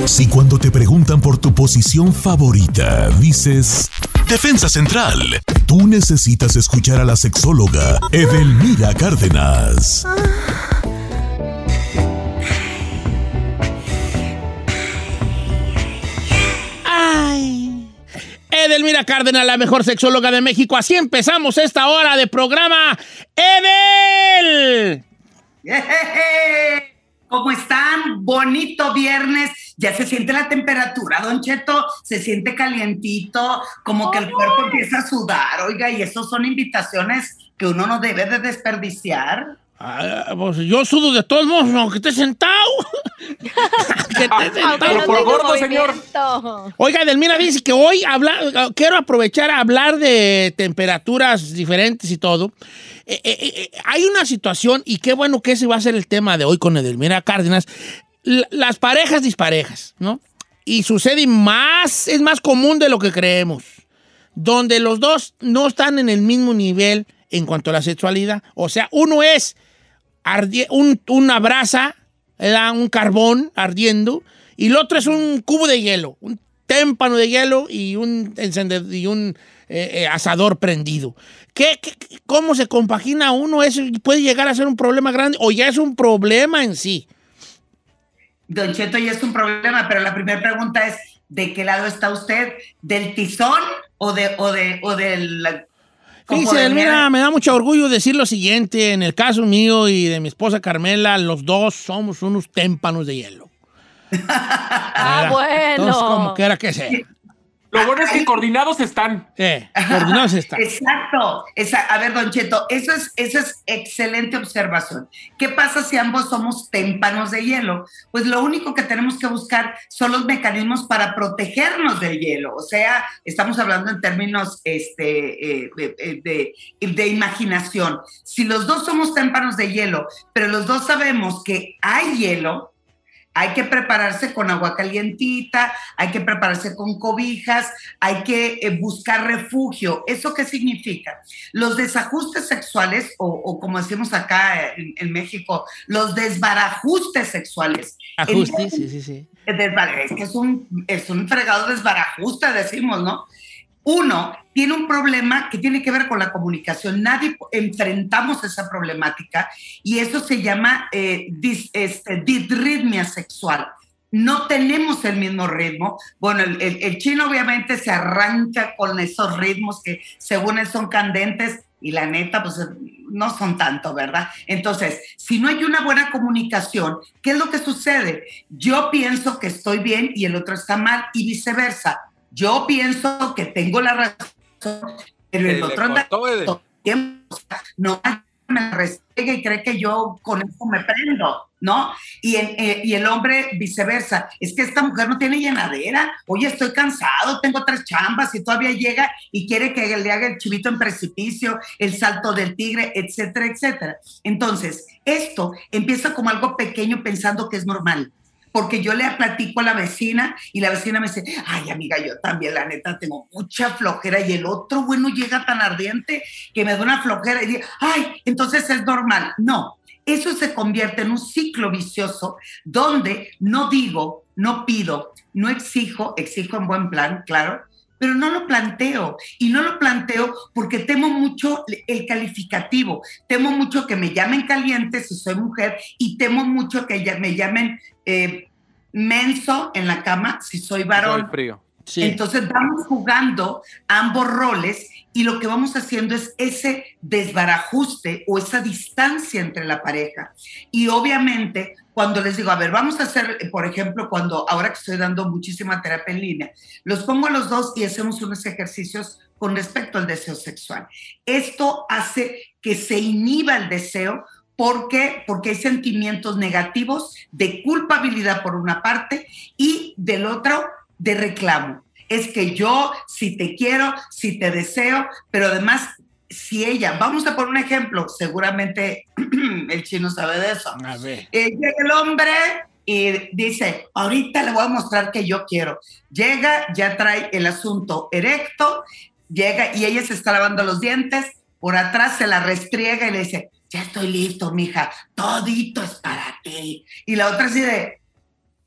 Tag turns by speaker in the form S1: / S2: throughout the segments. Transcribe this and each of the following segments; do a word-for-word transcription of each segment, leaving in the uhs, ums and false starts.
S1: Si cuando te preguntan por tu posición favorita, dices Defensa Central, tú necesitas escuchar a la sexóloga Edelmira Cárdenas.
S2: Ay, Edelmira Cárdenas, la mejor sexóloga de México. Así empezamos esta hora de programa. ¡Edel!
S3: ¿Cómo están? Bonito viernes. Ya se siente la temperatura, Don Cheto. Se siente calientito, como que el cuerpo empieza a sudar. Oiga, y esas son invitaciones que uno no debe de desperdiciar.
S2: Ah, pues yo sudo de todos modos, aunque esté sentado. que esté sentado.
S4: Pero por gordo, señor.
S2: Oiga, Edelmira dice que hoy habla, quiero aprovechar a hablar de temperaturas diferentes y todo. Eh, eh, eh, hay una situación, y qué bueno que ese va a ser el tema de hoy con Edelmira Cárdenas, L- las parejas disparejas, ¿no? Y sucede más, es más común de lo que creemos, donde los dos no están en el mismo nivel en cuanto a la sexualidad. O sea, uno es ardi- un, una brasa, ¿verdad? Un carbón ardiendo, y el otro es un cubo de hielo, un témpano de hielo y un encendedor y un eh, eh, asador prendido. ¿Qué, qué, ¿Cómo se compagina uno? ¿Eso puede llegar a ser un problema grande o ya es un problema en sí?
S3: Don Cheto, ya es un problema, pero la primera pregunta es, ¿de qué lado está usted? ¿Del tizón o de o de o del?
S2: Fíjese, mira, me da mucho orgullo decir lo siguiente. En el caso mío y de mi esposa Carmela, los dos somos unos témpanos de hielo.
S4: Ah, bueno.
S2: Entonces, como quiera que sea.
S4: Lo bueno es que coordinados están.
S2: Eh, coordinados están.
S3: Exacto. Esa, a ver, Don Cheto, eso es, eso es excelente observación. ¿Qué pasa si ambos somos témpanos de hielo? Pues lo único que tenemos que buscar son los mecanismos para protegernos del hielo. O sea, estamos hablando en términos este, eh, de, de, de imaginación. Si los dos somos témpanos de hielo, pero los dos sabemos que hay hielo, hay que prepararse con agua calientita, hay que prepararse con cobijas, hay que eh, buscar refugio. ¿Eso qué significa? Los desajustes sexuales, o, o como decimos acá en, en México, los desbarajustes sexuales.
S2: Ajustes, sí, sí, sí.
S3: Es que es un, es un fregado desbarajuste, decimos, ¿no? Uno tiene un problema que tiene que ver con la comunicación. Nadie enfrentamos esa problemática y eso se llama eh, dis, este, disritmia sexual. No tenemos el mismo ritmo. Bueno, el, el, el chino obviamente se arranca con esos ritmos que según él son candentes y la neta, pues no son tanto, ¿verdad? Entonces, si no hay una buena comunicación, ¿qué es lo que sucede? Yo pienso que estoy bien y el otro está mal y viceversa. Yo pienso que tengo la razón, pero el otro anda tiempo, no me restrega y cree que yo con eso me prendo, ¿no? Y, en, eh, y el hombre viceversa. Es que esta mujer no tiene llenadera. Oye, estoy cansado, tengo tres chambas y todavía llega y quiere que le haga el chivito en precipicio, el salto del tigre, etcétera, etcétera. Entonces, esto empieza como algo pequeño pensando que es normal. Porque yo le platico a la vecina y la vecina me dice, ay, amiga, yo también, la neta, tengo mucha flojera. Y el otro, bueno, llega tan ardiente que me da una flojera y dice, ay, entonces es normal. No, eso se convierte en un ciclo vicioso donde no digo, no pido, no exijo, exijo en buen plan, claro, pero no lo planteo. Y no lo planteo porque temo mucho el calificativo. Temo mucho que me llamen caliente si soy mujer y temo mucho que me llamen eh, menso en la cama si soy varón.
S4: Soy frío.
S2: Sí.
S3: Entonces vamos jugando ambos roles y lo que vamos haciendo es ese desbarajuste o esa distancia entre la pareja. Y obviamente cuando les digo, a ver, vamos a hacer, por ejemplo, cuando ahora que estoy dando muchísima terapia en línea, los pongo a los dos y hacemos unos ejercicios con respecto al deseo sexual. Esto hace que se inhiba el deseo. ¿Por qué? Porque hay sentimientos negativos de culpabilidad por una parte y del otro de reclamo. Es que yo, si te quiero, si te deseo, pero además, si ella, vamos a poner un ejemplo, seguramente el chino sabe de eso.
S2: A ver.
S3: Eh, llega el hombre y dice, ahorita le voy a mostrar que yo quiero. Llega, ya trae el asunto erecto, llega y ella se está lavando los dientes, por atrás se la restriega y le dice, ya estoy listo, mija, todito es para ti. Y la otra así de,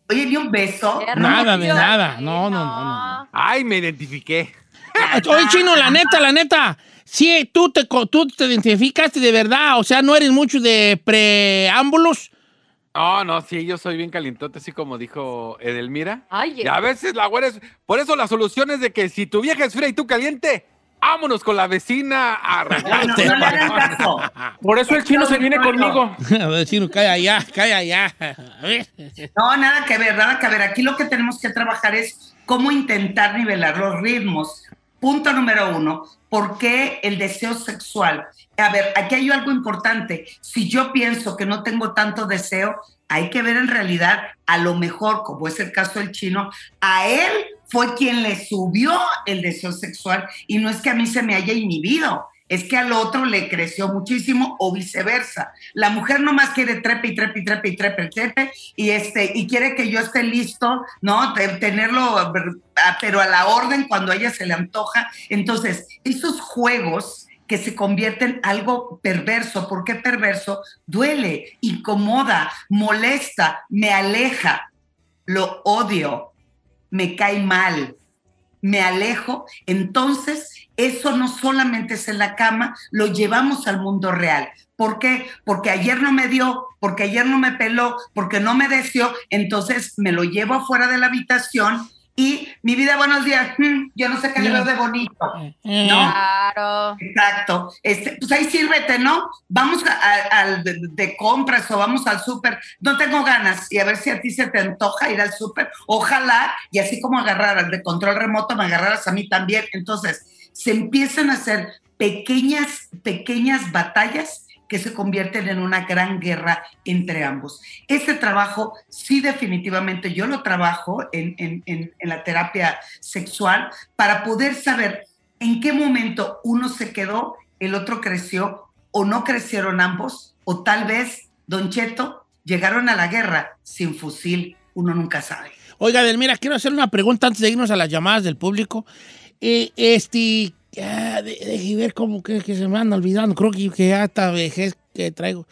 S3: Oye, ni un beso.
S2: Nada de nada. No, no, no, no.
S4: Ay, me identifiqué.
S2: Oye, Chino, la neta, la neta. Sí, tú te, tú te identificaste de verdad. O sea, no eres mucho de preámbulos.
S4: No, no, sí, yo soy bien calientote, así como dijo Edelmira.
S5: Ay,
S4: y a veces la güera es... Por eso la solución es de que si tu vieja es fría y tú caliente, vámonos con la vecina a arreglar.
S3: No, no, no le hagan caso.
S4: Por eso el chino se viene conmigo.
S2: A ver, Chino, calla allá, calla allá. A ver.
S3: No, nada que ver, nada que ver. Aquí lo que tenemos que trabajar es cómo intentar nivelar los ritmos. Punto número uno, ¿por qué el deseo sexual? A ver, aquí hay algo importante. Si yo pienso que no tengo tanto deseo, hay que ver en realidad, a lo mejor, como es el caso del chino, a él fue quien le subió el deseo sexual y no es que a mí se me haya inhibido. Es que al otro le creció muchísimo o viceversa. La mujer nomás quiere trepe y trepe y trepe y trepe y trepe y, este, y quiere que yo esté listo, ¿no? De tenerlo, pero a la orden cuando a ella se le antoja. Entonces, esos juegos que se convierten en algo perverso. ¿Por qué perverso? Duele, incomoda, molesta, me aleja, lo odio, me cae mal, me alejo. Entonces, eso no solamente es en la cama, lo llevamos al mundo real. ¿Por qué? Porque ayer no me dio, porque ayer no me peló, porque no me deseó, entonces me lo llevo afuera de la habitación y mi vida, buenos días, hmm, yo no sé qué le veo de bonito, ¿no?
S5: Claro.
S3: Exacto. Este, pues ahí sírvete, ¿no? Vamos a, a, a de, de compras o vamos al súper. No tengo ganas y a ver si a ti se te antoja ir al súper. Ojalá, y así como agarraras de control remoto, me agarraras a mí también. Entonces, se empiezan a hacer pequeñas, pequeñas batallas que se convierten en una gran guerra entre ambos. Este trabajo, sí, definitivamente, yo lo trabajo en, en, en, en la terapia sexual para poder saber en qué momento uno se quedó, el otro creció, o no crecieron ambos, o tal vez, Don Cheto, llegaron a la guerra sin fusil, uno nunca sabe.
S2: Oiga, Edelmira, quiero hacer una pregunta antes de irnos a las llamadas del público. Eh, este... Ya, de, de ver cómo que, que se me anda olvidando. Creo que, que ya esta vejez que traigo.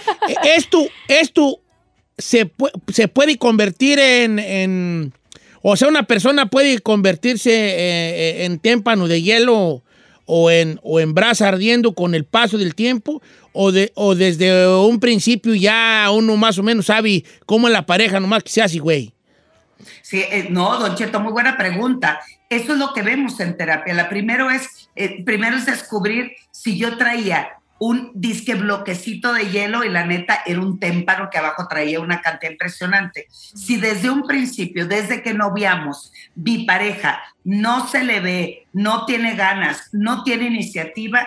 S2: Esto, esto se, pu se puede convertir en, en... O sea, una persona puede convertirse eh, en témpano de hielo o en, o en brasa ardiendo con el paso del tiempo. O, de, o desde un principio ya uno más o menos sabe cómo es la pareja, nomás que sea así, güey.
S3: Sí, eh, no, Don Cheto, muy buena pregunta. Eso es lo que vemos en terapia. La primero es, eh, primero es descubrir si yo traía un disque bloquecito de hielo y la neta era un témpano que abajo traía una cantidad impresionante. Si desde un principio, desde que noviamos, mi pareja no se le ve, no tiene ganas, no tiene iniciativa,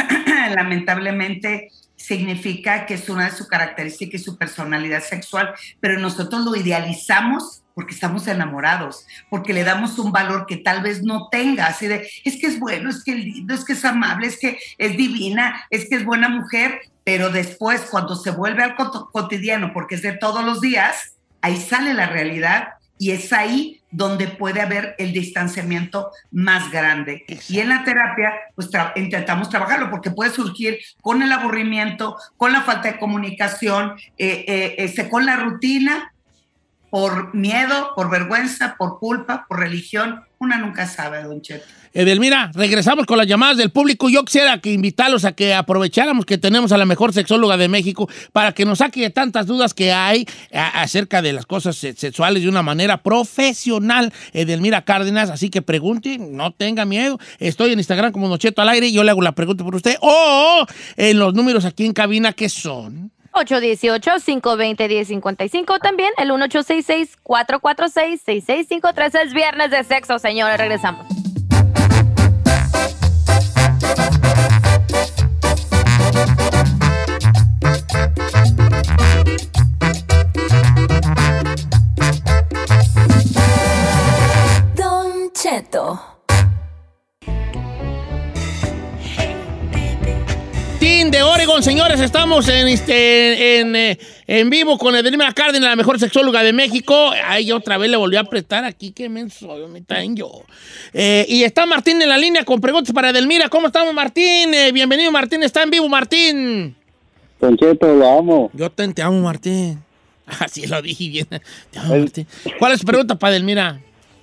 S3: lamentablemente significa que es una de sus características y su personalidad sexual, pero nosotros lo idealizamos porque estamos enamorados, porque le damos un valor que tal vez no tenga, así de, es que es bueno, es que es lindo, es que es amable, es que es divina, es que es buena mujer, pero después cuando se vuelve al cotidiano, porque es de todos los días, ahí sale la realidad y es ahí donde puede haber el distanciamiento más grande. Exacto. Y en la terapia, pues tra- intentamos trabajarlo, porque puede surgir con el aburrimiento, con la falta de comunicación, eh, eh, este, con la rutina, por miedo, por vergüenza, por culpa, por religión. Una nunca sabe, Don Cheto.
S2: Edelmira, regresamos con las llamadas del público. Yo quisiera que invitarlos a que aprovecháramos que tenemos a la mejor sexóloga de México para que nos saque de tantas dudas que hay a, acerca de las cosas sexuales de una manera profesional. Edelmira Cárdenas, así que pregunte, no tenga miedo. Estoy en Instagram como Don Cheto al aire y yo le hago la pregunta por usted. O en los números aquí en cabina, que son
S5: ocho uno ocho, cinco dos cero, uno cero cinco cinco. También el uno ocho seis seis, cuatro cuatro seis, seis seis cinco tres. Es viernes de sexo, señores. Regresamos.
S6: Don Cheto.
S2: De Oregon, señores, estamos en, este, en, en, en vivo con Edelmira Cárdenas, la mejor sexóloga de México. Ay, otra vez le volví a apretar aquí, qué menso, me traen yo. Eh, y está Martín en la línea con preguntas para Edelmira. ¿Cómo estamos, Martín? Eh, bienvenido, Martín, está en vivo, Martín.
S7: Don Cheto, lo amo.
S2: Yo te, te amo, Martín. Así lo dije bien. ¿Cuál es tu pregunta, pa' Edelmira?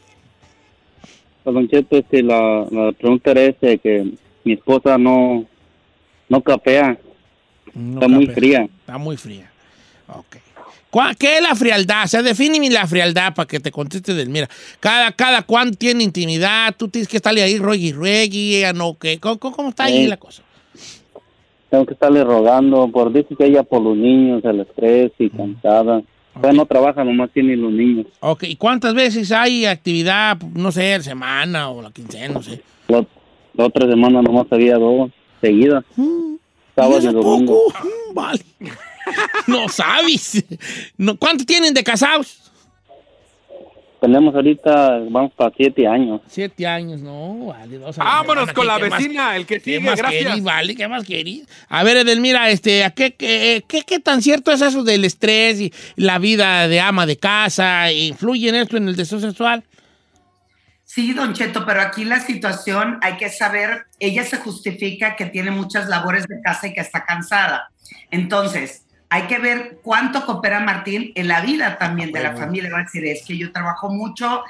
S6: Pues, Don Cheto, este, la, la pregunta era este, que mi esposa no, no capea.
S2: No
S6: Está muy
S2: capea.
S6: fría.
S2: Está muy fría. Ok. ¿Cuá- ¿Qué es la frialdad? O sea, defíneme la frialdad para que te conteste Edelmira. Cada, cada cuánto tiene intimidad, tú tienes que estarle ahí ruegui, ruegui, ella no, ¿qué? ¿Cómo, cómo está ahí
S6: Sí.
S2: la cosa?
S6: Tengo que estarle rogando, por decir que ella por los niños, el estrés y cansada. Pues no trabaja, nomás tiene los niños.
S2: Ok, ¿y cuántas veces hay actividad, no sé, la semana o la quincena, no sé?
S6: La, la otra semana nomás había dos seguidas.
S2: Mm,
S6: Sábado
S2: ¿y eso
S6: y
S2: es
S6: domingo.
S2: poco? Mm, vale. No sabes. No, ¿cuánto tienen de casados?
S6: Tenemos ahorita, vamos para siete años.
S2: Siete años, no, vale. Dos a la
S4: Vámonos
S2: semana,
S4: con
S2: ¿qué-
S4: la
S2: qué más-
S4: vecina, el que
S2: ¿Qué
S4: sigue,
S2: más
S4: gracias.
S2: querís, vale? ¿Qué más querís? A ver, Edelmira, este, ¿a qué, qué, qué, qué tan cierto es eso del estrés y la vida de ama de casa? ¿Influye en esto en el deseo sexual?
S3: Sí, Don Cheto, pero aquí la situación hay que saber, ella se justifica que tiene muchas labores de casa y que está cansada. Entonces, hay que ver cuánto coopera Martín en la vida también de la familia. Va a decir, es que yo trabajo mucho,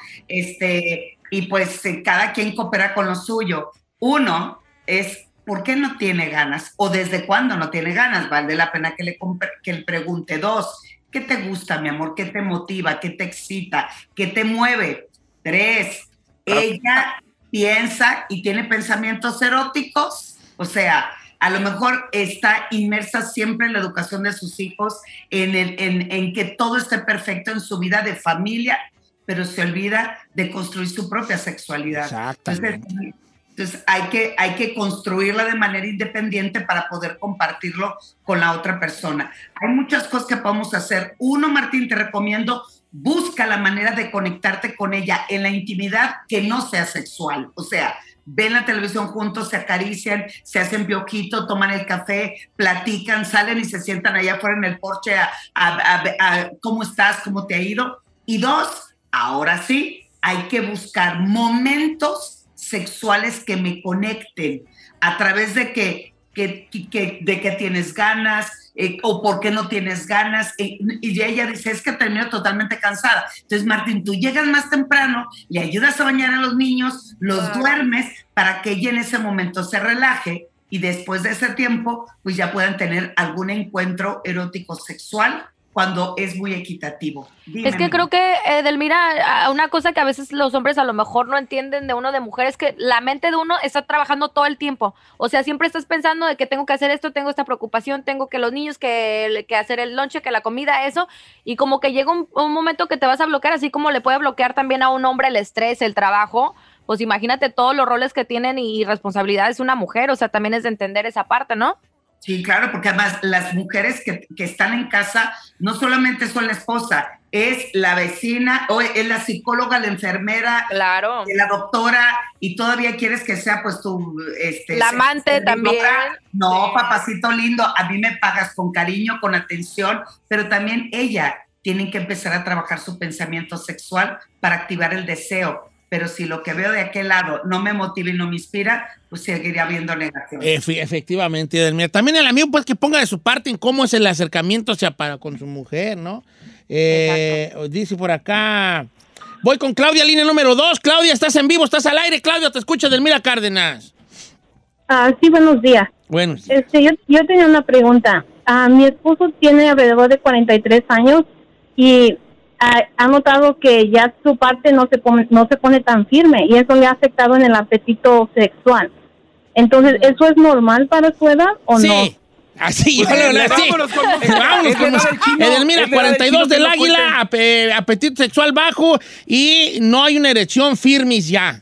S3: este, y pues eh, cada quien coopera con lo suyo. Uno es, ¿por qué no tiene ganas? O ¿desde cuándo no tiene ganas? Vale la pena que le, compre- que le pregunte. Dos, ¿qué te gusta, mi amor? ¿Qué te motiva? ¿Qué te excita? ¿Qué te mueve? Tres, ella piensa y tiene pensamientos eróticos, o sea, a lo mejor está inmersa siempre en la educación de sus hijos, en, el, en, en que todo esté perfecto en su vida de familia, pero se olvida de construir su propia sexualidad.
S2: Exactamente.
S3: Entonces, entonces hay, que, hay que construirla de manera independiente para poder compartirlo con la otra persona. Hay muchas cosas que podemos hacer. Uno, Martín, te recomiendo, busca la manera de conectarte con ella en la intimidad que no sea sexual. O sea, ven la televisión juntos, se acarician, se hacen piojito, toman el café, platican, salen y se sientan allá afuera en el porche a, a, a, a cómo estás, cómo te ha ido. Y dos, ahora sí, hay que buscar momentos sexuales que me conecten a través de que, que, que, de que tienes ganas, eh, o por qué no tienes ganas, eh, y ella dice, es que termino totalmente cansada. Entonces, Martín, tú llegas más temprano, le ayudas a bañar a los niños, los
S5: Claro.
S3: duermes para que ella en ese momento se relaje y después de ese tiempo, pues ya puedan tener algún encuentro erótico sexual cuando es muy equitativo. Dime,
S5: Es que
S3: amiga.
S5: creo que, Edelmira, una cosa que a veces los hombres a lo mejor no entienden de uno de mujer es que la mente de uno está trabajando todo el tiempo. O sea, siempre estás pensando de que tengo que hacer esto, tengo esta preocupación, tengo que los niños, que, que hacer el lonche, que la comida, eso. Y como que llega un, un momento que te vas a bloquear, así como le puede bloquear también a un hombre el estrés, el trabajo. Pues imagínate todos los roles que tienen y responsabilidades una mujer. O sea, también es de entender esa parte, ¿no?
S3: Sí, claro, porque además las mujeres que, que están en casa no solamente son la esposa, es la vecina, o es la psicóloga, la enfermera,
S5: Claro.
S3: la doctora, y todavía quieres que sea pues tu... Este,
S5: La amante
S3: servidora.
S5: también.
S3: No,
S5: Sí.
S3: papacito lindo, a mí me pagas con cariño, con atención, pero también ella tiene que empezar a trabajar su pensamiento sexual para activar el deseo. Pero si lo que veo de aquel lado no me motiva y no me inspira, pues seguiría habiendo negación.
S2: Efe- efectivamente, Edelmira. También el amigo, pues, que ponga de su parte en cómo es el acercamiento hacia para con su mujer, ¿no? Eh, dice por acá. Voy con Claudia, línea número dos. Claudia, estás en vivo, estás al aire. Claudia, te escucha Edelmira Cárdenas.
S7: Ah, sí, buenos días.
S2: Bueno,
S7: Este, yo, yo tenía una pregunta. Ah, mi esposo tiene alrededor de cuarenta y tres años y ha, ha notado que ya su parte no se pone, no se pone tan firme y eso le ha afectado en el apetito sexual. Entonces, ¿eso es normal para su edad o
S2: sí.
S7: no?
S2: Así, yo
S4: Pues,
S2: le le- sí.
S4: vámonos con-
S2: Vámonos
S4: es
S2: con
S4: verdad el chino,
S2: Edelmira,
S4: es verdad el
S2: cuarenta y dos
S4: chino que
S2: del
S4: no
S2: águila,
S4: cuenten.
S2: ape- apetito sexual bajo y no hay una erección firmis ya.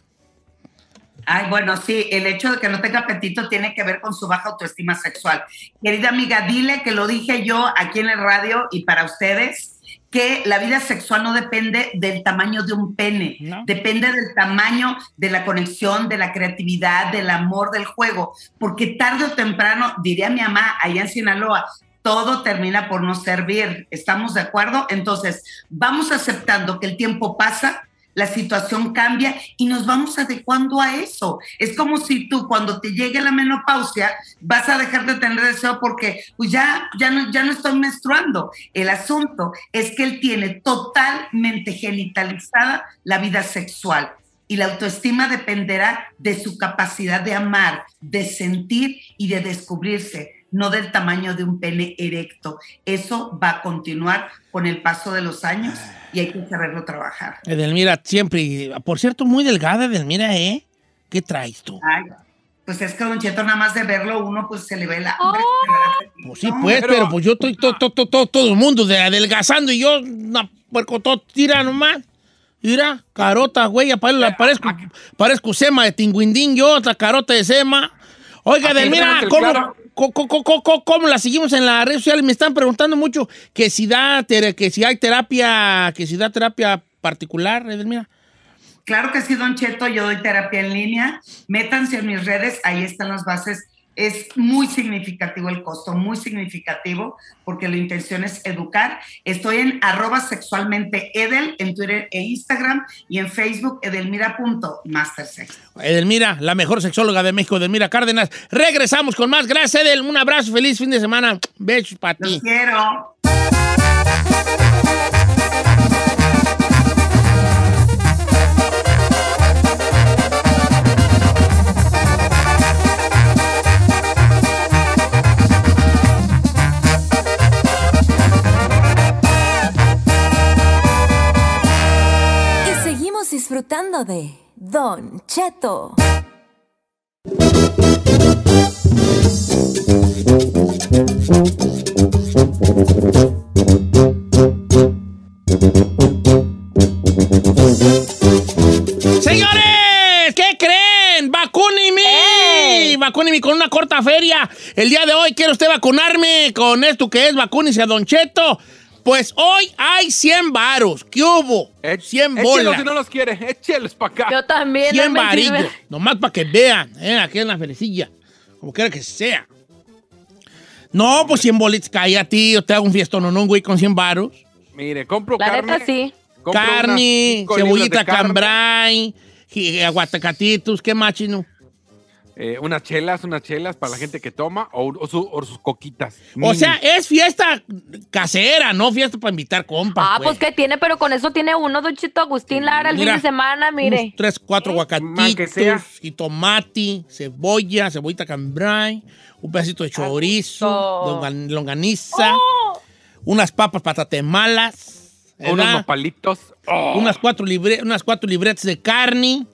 S3: Ay, bueno, sí, el hecho de que no tenga apetito tiene que ver con su baja autoestima sexual. Querida amiga, dile que lo dije yo aquí en el radio y para ustedes, que la vida sexual no depende del tamaño de un pene,
S2: No.
S3: depende del tamaño de la conexión, de la creatividad, del amor, del juego, porque tarde o temprano, diría mi mamá allá en Sinaloa, todo termina por no servir. ¿Estamos de acuerdo? Entonces, vamos aceptando que el tiempo pasa, la situación cambia y nos vamos adecuando a eso. Es como si tú cuando te llegue la menopausia vas a dejar de tener deseo porque pues ya, ya, no, ya no estoy menstruando. El asunto es que él tiene totalmente genitalizada la vida sexual y la autoestima dependerá de su capacidad de amar, de sentir y de descubrirse, no del tamaño de un pene erecto. Eso va a continuar con el paso de los años y hay que saberlo trabajar.
S2: Edelmira, siempre, por cierto, muy delgada, Edelmira, ¿eh? ¿Qué traes tú?
S3: Ay, pues es que Don Cheto, nada más de verlo uno, pues se le ve la hambre.
S2: Oh. Pues sí, pues, pero, pero pues yo estoy todo, todo, todo, todo el mundo de adelgazando y yo, no, puerco, todo tira nomás. Mira, carota, güey, parezco, parezco sema de tinguindín, yo, otra carota de sema. Oiga, Edelmira, ¿cómo, claro. ¿cómo, cómo, cómo, ¿cómo la seguimos en las redes sociales? Me están preguntando mucho que si da, que si hay terapia, que si da terapia particular, Edelmira.
S3: Claro que sí, Don Cheto, yo doy terapia en línea. Métanse en mis redes, ahí están las bases. Es muy significativo el costo, muy significativo, porque la intención es educar. Estoy en arroba sexualmente Edel, en Twitter e Instagram, y en Facebook, edelmira.mastersex.
S2: Edelmira, la mejor sexóloga de México, Edelmira Cárdenas. Regresamos con más. Gracias, Edel. Un abrazo, feliz fin de semana. Besos para ti.
S3: Los quiero.
S8: Disfrutando de Don Cheto.
S2: Señores, ¿qué creen? ¡Vacúneme! ¡Eh! Vacúneme con una corta feria. El día de hoy quiero usted vacunarme con esto que es vacúnese a Don Cheto. Pues hoy hay cien varos. ¿Qué hubo? cien bolas.
S4: Échelos si no los quiere. Échelos para acá.
S5: Yo también.
S2: cien no varillos. Nomás para que vean. ¿eh? Aquí en la ferecilla. Como quiera que sea. No, pues cien bolitas. Cállate. Yo te hago un fiestón, no, un güey con cien varos.
S4: Mire, compro
S5: la
S4: carne.
S5: La neta, sí.
S2: Carne, cebollita cambray, aguacatitos. ¿Qué más, chino?
S4: Eh, unas chelas, unas chelas para la gente que toma o, o, su, o sus coquitas.
S2: O sea, es fiesta casera, no fiesta para invitar compas.
S5: Ah, pues. pues ¿qué tiene? Pero con eso tiene uno, Don Chito Agustín Lara, el fin de semana, mire.
S2: Unos tres, cuatro aguacatitos, y tomate, cebolla, cebollita cambray, un pedacito de chorizo, de longaniza, oh. unas papas patatemalas,
S4: unos nopalitos,
S2: oh. unas, cuatro libre, unas cuatro libretas de carne,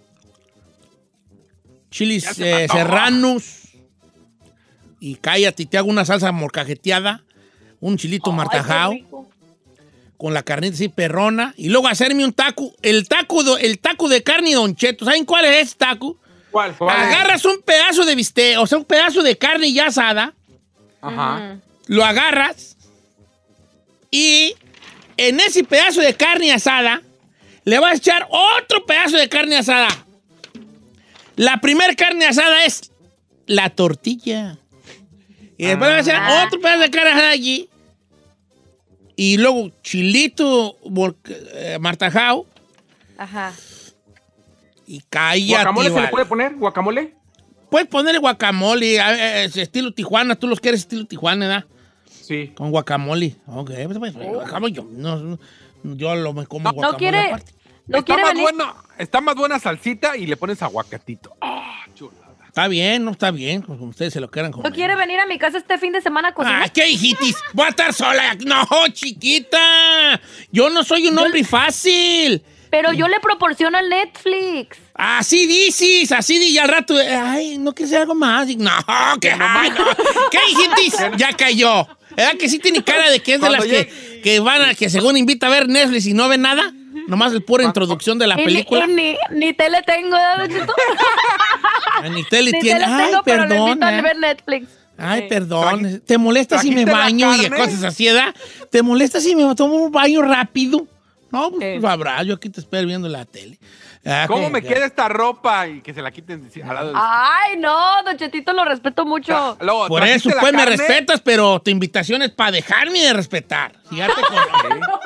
S2: chilis eh, serranos y cállate, te hago una salsa morcajeteada, un chilito oh, martajao con la carnita así perrona y luego hacerme un taco, el taco, el taco de carne Don Cheto. ¿Saben cuál es ese taco?
S4: ¿Cuál? ¿Cuál
S2: agarras es? Un pedazo de bistec, o sea, un pedazo de carne ya asada.
S4: Ajá.
S2: Lo agarras y en ese pedazo de carne asada le vas a echar otro pedazo de carne asada. La primer carne asada es la tortilla. Y después ah. le vas a echar otro pedazo de carne asada allí. Y luego chilito eh, martajao.
S5: Ajá.
S2: Y cállate.
S4: ¿Guacamole
S2: vale.
S4: se le puede poner? ¿Guacamole?
S2: Puedes ponerle guacamole, eh, estilo Tijuana. Tú los quieres estilo Tijuana, ¿verdad?
S4: Sí.
S2: Con guacamole. Ok, pues, oh. guacamole, yo, no, yo lo me como
S5: no,
S2: guacamole
S5: no quiere,
S2: aparte.
S5: No
S4: está,
S5: quiere
S4: más
S5: venir.
S4: Buena, está más buena salsita y le pones aguacatito. ¡Ah, oh, chulada!
S2: Está bien, no está bien, como ustedes se lo quieran comer.
S5: ¿No quiere venir a mi casa este fin de semana a cocinar?
S2: ¡Ah, qué hijitis! ¡Voy a estar sola! ¡No, chiquita! Yo no soy un hombre fácil.
S5: Pero yo le proporciono el Netflix.
S2: Así dices, así dices, y al rato, ay, no que sea algo más. No, que no más. No. ¿Qué hijitis? Ya cayó. ¿Verdad que sí tiene cara de que es de las que, que van a, que según invita a ver Netflix y no ve nada? Nomás el pura introducción de la
S5: y
S2: película.
S5: Ni, ni, ni tele tengo, ¿verdad, Chito?
S2: Ni tele
S5: ni
S2: tiene.
S5: Tele
S2: Ay,
S5: tengo,
S2: perdón.
S5: Pero le invito a ver Netflix.
S2: Ay, perdón. ¿Te molesta si me baño y cosas así, ¿verdad? ¿Te molesta si me tomo un baño rápido? No, pues sí. Habrá, yo aquí te espero viendo la tele. Ah,
S4: ¿Cómo
S2: que,
S4: me
S2: ya.
S4: queda esta ropa y que se la quiten al lado de...
S5: Ay, no, Don Chetito, lo respeto mucho.
S4: Luego,
S2: por eso, pues, carne? Me respetas, pero tu invitación es para dejarme de respetar. Fíjate con...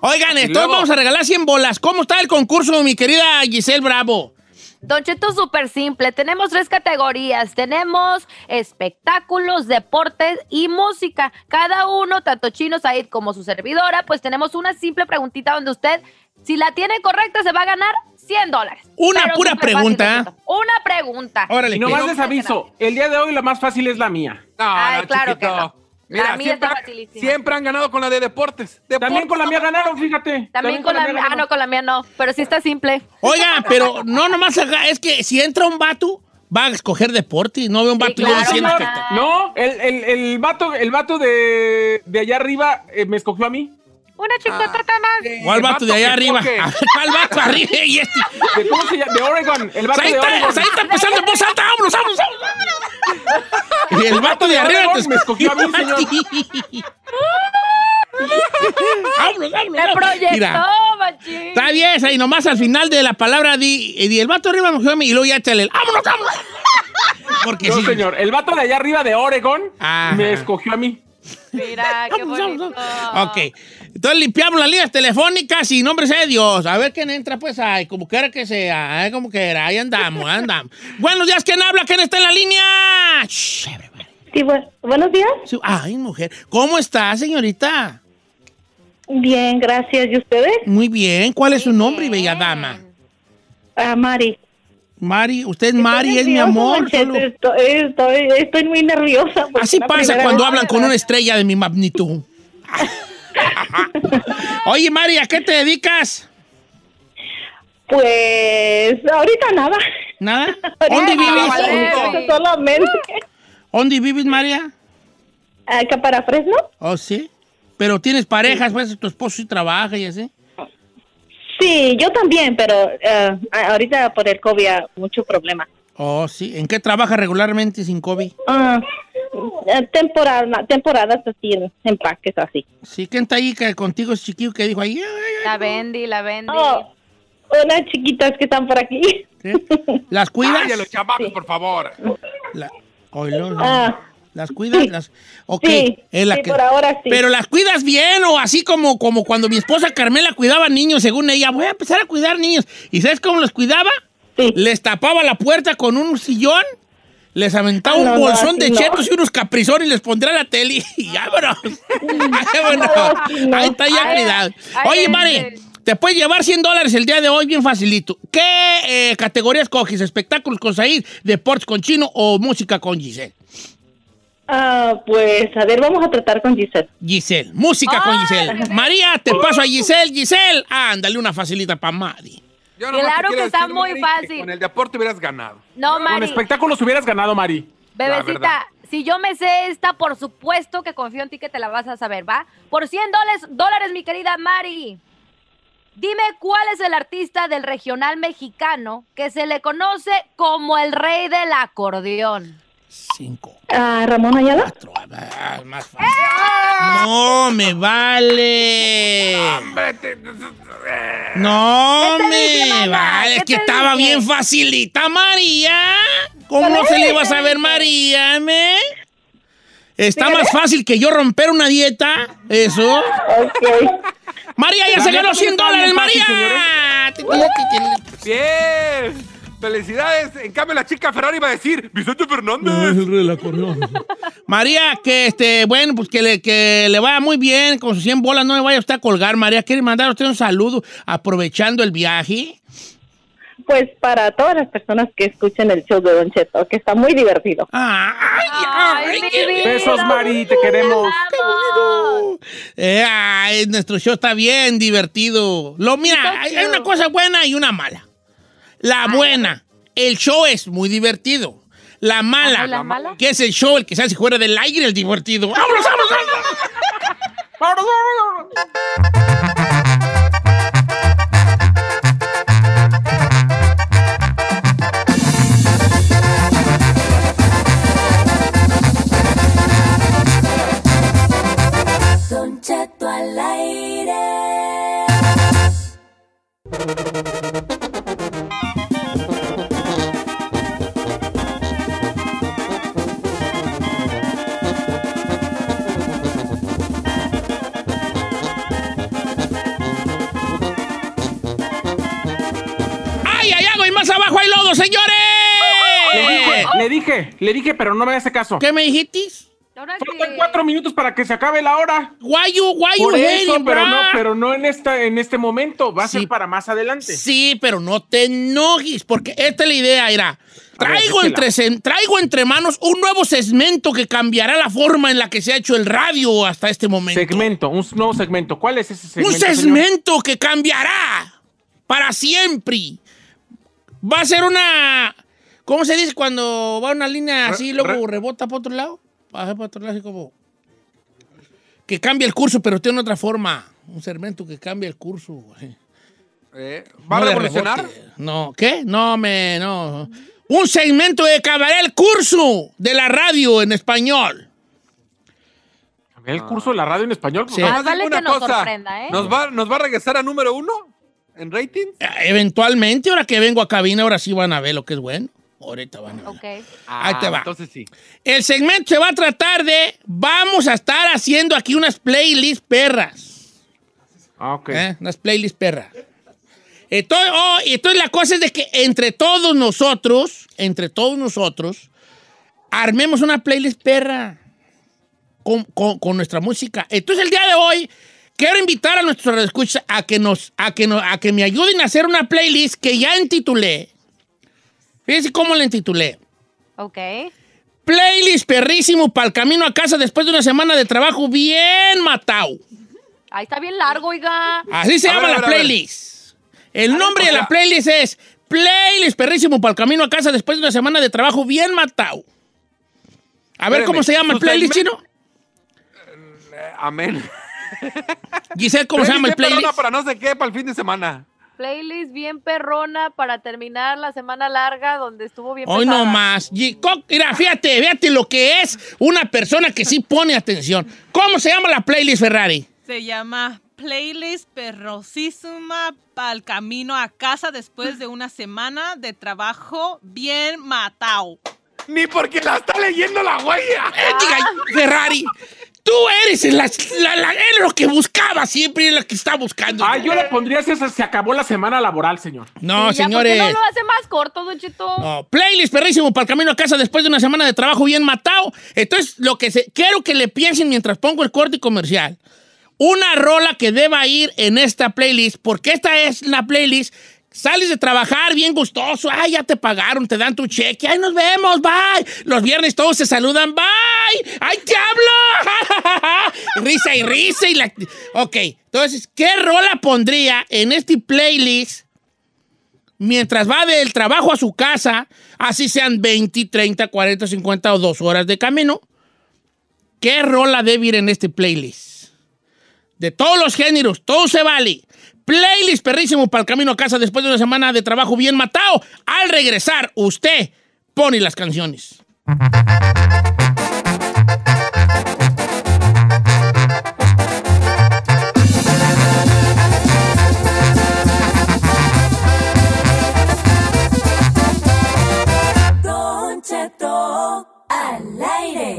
S2: Oigan, entonces
S4: luego-
S2: vamos a regalar cien bolas. ¿Cómo está el concurso, mi querida Giselle Bravo?
S5: Don Cheto, súper simple. Tenemos tres categorías. Tenemos espectáculos, deportes y música. Cada uno, tanto Chino Said como su servidora, pues tenemos una simple preguntita donde usted, si la tiene correcta, se va a ganar cien dólares.
S2: Una
S5: Pero
S2: pura
S5: súper
S2: pregunta.
S5: fácil, Don Cheto. Una pregunta.
S2: Órale,
S9: Y nomás
S2: pues.
S9: les aviso, el día de hoy la más fácil es la mía.
S4: No,
S5: Ay,
S4: no,
S5: claro
S4: chiquito.
S5: que no.
S4: Mira,
S5: La mía
S4: siempre,
S5: está facilísima.
S4: siempre han ganado con la de deportes.
S9: También
S4: Deportes,
S9: con la mía
S4: no.
S9: ganaron, fíjate.
S5: También con la mía. Ah,
S9: ganaron.
S5: no, con la mía no. Pero sí está simple.
S2: Oiga, pero no nomás haga- es que si entra un vato, va a escoger deporte. No ve un
S5: Sí,
S2: vato y
S5: claro,
S2: yo diciendo
S5: no.
S2: que te-
S9: No, el, el, el vato, el vato de, de allá arriba eh, me escogió a mí.
S5: Una chicotota más.
S2: ¿Cuál
S4: El
S2: vato de allá
S4: que
S2: arriba?
S4: coge.
S2: ¿Cuál vato arriba? Y este.
S9: ¿De cómo se llama? De Oregon. El vato
S2: Ahí
S9: de
S2: está,
S9: Oregon.
S2: ahí está empezando en voz alta. ¡Vámonos, vámonos, vámonos! Y el vato de arriba te
S9: me escogió a mí, señor.
S2: Vámonos, vámonos.
S5: Me
S2: vámonos.
S5: proyectó,
S2: Mira,
S5: machín.
S2: está bien, ahí nomás al final de la palabra di, di el vato de arriba me cogió a mí y luego ya échale el ¡vámonos, vámonos! Porque
S9: No,
S2: sí.
S9: señor. El vato de allá arriba de Oregon
S2: Ajá.
S9: me escogió a mí.
S5: Mira, qué
S2: Vamos,
S5: bonito.
S2: vamos, vamos. Ok. Entonces limpiamos las líneas telefónicas y nombre sea de Dios. A ver quién entra, pues, ay, como quiera que sea, ay, como quiera. Ahí andamos, ahí andamos. Buenos días, ¿quién habla? ¿Quién está en la línea? Shh, everybody.
S7: Sí, bu- buenos días.
S2: Sí, ay, mujer. ¿Cómo está, señorita?
S7: Bien, gracias. ¿Y ustedes?
S2: Muy bien. ¿Cuál es su
S5: Muy
S2: nombre,
S5: bien.
S2: bella dama?
S7: Ah, Mari.
S2: Mari, usted es Mari,
S7: Estoy
S2: es mi
S7: nerviosa,
S2: amor.
S7: Don Cheto,
S2: solo-
S7: Estoy, estoy, estoy muy nerviosa. porque
S2: Así
S7: la
S2: pasa
S7: primera
S2: cuando
S7: vez
S2: hablan
S7: que
S2: con
S7: me-
S2: una estrella de mi magnitud. Oye, Mari, ¿a qué te dedicas?
S7: Pues ahorita nada.
S2: ¿Nada?
S7: Ahorita
S2: ¿Dónde
S7: nada,
S2: vives?
S5: vale.
S7: Solamente.
S2: ¿Dónde vives, María?
S7: Acá para Fresno.
S2: Oh, sí. Pero tienes parejas, pues tu esposo sí trabaja y así.
S7: Sí, yo también, pero eh, ahorita por el COVID hay mucho problema.
S2: Oh, sí. ¿En qué trabaja regularmente sin COVID?
S7: Ah, eh, temporada, temporadas así, en empaques así.
S2: Sí, ¿quién está ahí que contigo es chiquillo que dijo ahí? Ay, ay,
S5: La Bendy, la Bendy.
S7: Oh, unas chiquitas que están por aquí.
S2: ay. ¿Las cuidas?
S4: Ay, a los chamacos, por favor.
S2: La- Oilo,
S7: Ah,
S2: ¿las cuidas? Las... Ok,
S7: sí,
S2: es la
S7: sí,
S2: que...
S7: por ahora sí.
S2: Pero las cuidas bien o así como, como cuando mi esposa Carmela cuidaba niños, según ella. Voy a empezar a cuidar niños. ¿Y sabes cómo los cuidaba?
S7: Sí.
S2: Les tapaba la puerta con un sillón, les aventaba
S7: Ah,
S2: un
S7: no, no,
S2: bolsón
S7: así
S2: de
S7: no.
S2: chetos y unos caprizones y les pondría la tele y ya, bueno. Ay, bueno.
S7: No, así no.
S2: Ahí está ya
S5: Ay,
S2: cuidado.
S5: ay,
S2: Oye,
S5: ay,
S2: Mari,
S5: ay.
S2: te puedes llevar cien dólares el día de hoy bien facilito. ¿Qué eh, categorías coges? ¿Espectáculos con Said, deportes con Chino o música con Giselle?
S7: Ah, pues a ver, vamos a tratar con Giselle.
S2: Giselle, música con
S5: Ay.
S2: Giselle. María, te paso a Giselle. Giselle, ándale una facilita para Mari.
S4: Yo nomás
S5: Claro
S4: te quiero
S5: que está
S4: decir,
S5: muy
S4: Mari,
S5: fácil.
S4: que con el deporte hubieras ganado.
S5: No,
S9: Con
S5: Mari.
S9: espectáculos hubieras ganado, Mari.
S4: La verdad.
S5: Bebecita, si yo me sé esta, por supuesto que confío en ti que te la vas a saber, ¿va? Por cien dólares, dólares, mi querida Mari. Dime cuál es el artista del regional mexicano que se le conoce como el rey del acordeón.
S2: Cinco.
S7: Ah, Ramón Ayala.
S2: Cuatro. Ah, más fácil. No me vale.
S4: Hombre, te-
S2: No
S5: ¿Qué te dije,
S2: me
S5: mana?
S2: vale. Es
S5: ¿Qué
S2: que
S5: te
S2: estaba
S5: dije?
S2: bien facilita, María. ¿Cómo no se le iba a saber, María, me? Está más fácil que yo romper una dieta. Eso.
S7: Ok.
S2: María ya
S9: La
S2: se
S9: neta
S2: ganó
S9: sí
S2: cien
S9: está
S2: dólares,
S9: bien fácil,
S2: María. Ti, ti, ti, ti.
S4: Bien. Felicidades. En cambio, la chica Ferrari iba a decir Vicente Fernández.
S2: María, que este, bueno, pues que le, que le vaya muy bien con sus cien bolas, no me vaya usted a colgar. María, ¿quiere mandar a usted un saludo aprovechando el viaje?
S7: Pues para todas las personas que escuchen el show de Don Cheto, que está muy divertido.
S2: Ah, ay, ay,
S5: Ay,
S2: qué
S5: mi vida.
S9: Besos, Mari, te queremos.
S5: Vamos.
S2: Eh, ay, nuestro show está bien divertido. Lo, mira, hay, hay una cosa buena y una mala. La buena, el show es muy divertido. La mala,
S5: Ajá, ¿y la mala?
S2: que es el show, el que se hace fuera del aire, el divertido. ¡Vámonos, vámonos, vámonos!
S8: Don Cheto al aire.
S2: todo, señores!
S9: Le dije, le dije, le dije, pero no me hace caso.
S2: ¿Qué me dijiste?
S5: Ahora
S9: Faltan
S5: que-
S9: cuatro minutos para que se acabe la hora.
S2: Why you, why you
S9: Por eso,
S2: hating,
S9: pero
S2: bro?
S9: no, pero no en esta, en este momento. Va a
S2: Sí.
S9: ser para más adelante.
S2: Sí, pero no te enojes, porque esta es la idea, mira. Traigo,
S9: A ver,
S2: entre, se- traigo entre manos un nuevo segmento que cambiará la forma en la que se ha hecho el radio hasta este momento.
S9: Segmento, un nuevo segmento. ¿Cuál es ese segmento,
S2: Un
S9: señor?
S2: segmento que cambiará para siempre. Va a ser una... ¿Cómo se dice cuando va una línea así y
S9: Re-
S2: luego
S9: re-
S2: rebota para otro lado? Baja para otro lado así como... Que cambia el curso, pero tiene otra forma. Un segmento que cambia el curso. así.
S4: Eh, ¿Va
S2: No
S4: a
S2: de
S4: revolucionar?
S2: rebote. No, ¿qué? No, me... No. Un segmento que cambiará el curso de la radio en español.
S9: ¿El curso de la radio en español?
S2: Sí.
S4: Nomás
S5: Ah, vale
S4: digo una
S5: que nos
S4: cosa.
S5: sorprenda, ¿eh?
S4: ¿Nos va, ¿Nos va a regresar a número uno en rating?
S2: Eh, Eventualmente, ahora que vengo a cabina, ahora sí van a ver lo que es bueno. Ahorita van a ver.
S5: Ok.
S2: Ahí te va.
S4: Entonces sí.
S2: El segmento se va a tratar de... Vamos a estar haciendo aquí unas playlists perras.
S9: Ah, ok.
S2: ¿Eh? Unas playlists perras. Entonces, oh, y entonces la cosa es de que entre todos nosotros, entre todos nosotros, armemos una playlist perra con, con- con nuestra música. Entonces el día de hoy quiero invitar a nuestros radioescuchas a que nos, a que nos, a que me ayuden a hacer una playlist que ya intitulé. Fíjense cómo la intitulé.
S5: Ok.
S2: Playlist perrísimo para el camino a casa después de una semana de trabajo bien matado.
S5: Ahí está bien largo, oiga.
S2: Así se
S4: A
S2: llama
S4: ver, a
S2: la
S4: ver, a ver.
S2: playlist. El nombre
S4: o
S2: de la
S4: sea-
S2: playlist es Playlist perrísimo para el camino a casa después de una semana de trabajo bien matado. A ver
S4: Espéreme,
S2: cómo se llama el
S4: su
S2: playlist,
S4: segmento-
S2: chino.
S4: Eh, amén.
S2: Giselle, ¿cómo se llama el
S4: Playlist bien
S2: playlist?
S4: perrona para no sé qué, para el fin de semana.
S5: Playlist bien perrona para terminar la semana larga donde estuvo bien
S2: Hoy
S5: pesada.
S2: no más. Gi- co- Mira, fíjate, fíjate lo que es una persona que sí pone atención. ¿Cómo se llama la playlist, Ferrari?
S10: Se llama Playlist Perrosísima para el camino a casa después de una semana de trabajo bien matado.
S4: Ni porque la está leyendo la huella.
S2: Eh, diga, Ferrari, tú eres, la, la- la- eres lo que buscaba siempre, es lo que está buscando.
S9: Ah, yo le pondría si se acabó la semana laboral, señor.
S2: No,
S5: Sí, ya,
S2: señores.
S5: ¿por qué no lo hace más corto, Don Cheto?
S2: No, playlist perrísimo para el camino a casa después de una semana de trabajo bien matado. Entonces, lo que se, quiero que le piensen mientras pongo el corte comercial. Una rola que deba ir en esta playlist, porque esta es la playlist. Sales de trabajar bien gustoso. Ay, ya te pagaron, te dan tu cheque. Ay, nos vemos, bye. Los viernes todos se saludan, bye. Ay, te hablo. Risa y risa. Y la... Ok, entonces, ¿qué rola pondría en este playlist mientras va del trabajo a su casa, así sean veinte, treinta, cuarenta, cincuenta o dos horas de camino? ¿Qué rola debe ir en este playlist? De todos los géneros, todo se vale. Playlist perrísimo para el camino a casa después de una semana de trabajo bien matado. Al regresar, usted pone las canciones.
S8: Don Cheto al aire.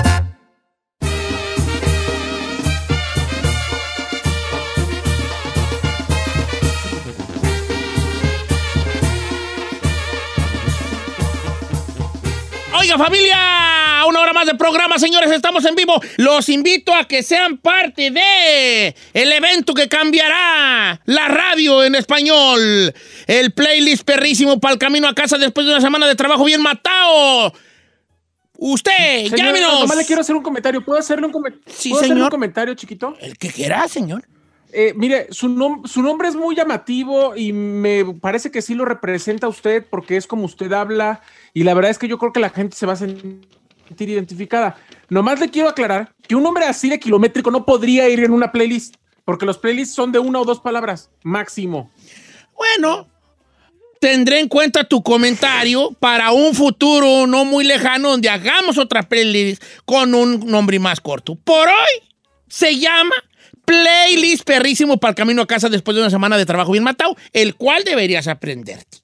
S2: Oiga, familia, una hora más de programa, señores, estamos en vivo. Los invito a que sean parte de el evento que cambiará la radio en español. El playlist perrísimo para el camino a casa después de una semana de trabajo bien matado. Usted,
S9: Señor,
S2: llámenos.
S9: nomás le quiero hacer un comentario. ¿Puedo hacerle un, come-
S2: Sí,
S9: ¿puedo hacerle
S2: señor.
S9: un comentario, chiquito?
S2: El que quiera, señor.
S9: Eh, mire, su, nom- su nombre es muy llamativo y me parece que sí lo representa a usted porque es como usted habla y la verdad es que yo creo que la gente se va a sentir identificada. Nomás le quiero aclarar que un nombre así de kilométrico no podría ir en una playlist porque los playlists son de una o dos palabras máximo.
S2: Bueno, tendré en cuenta tu comentario para un futuro no muy lejano donde hagamos otra playlist con un nombre más corto. Por hoy se llama Playlist perrísimo para el camino a casa después de una semana de trabajo bien matado, el cual deberías aprenderte.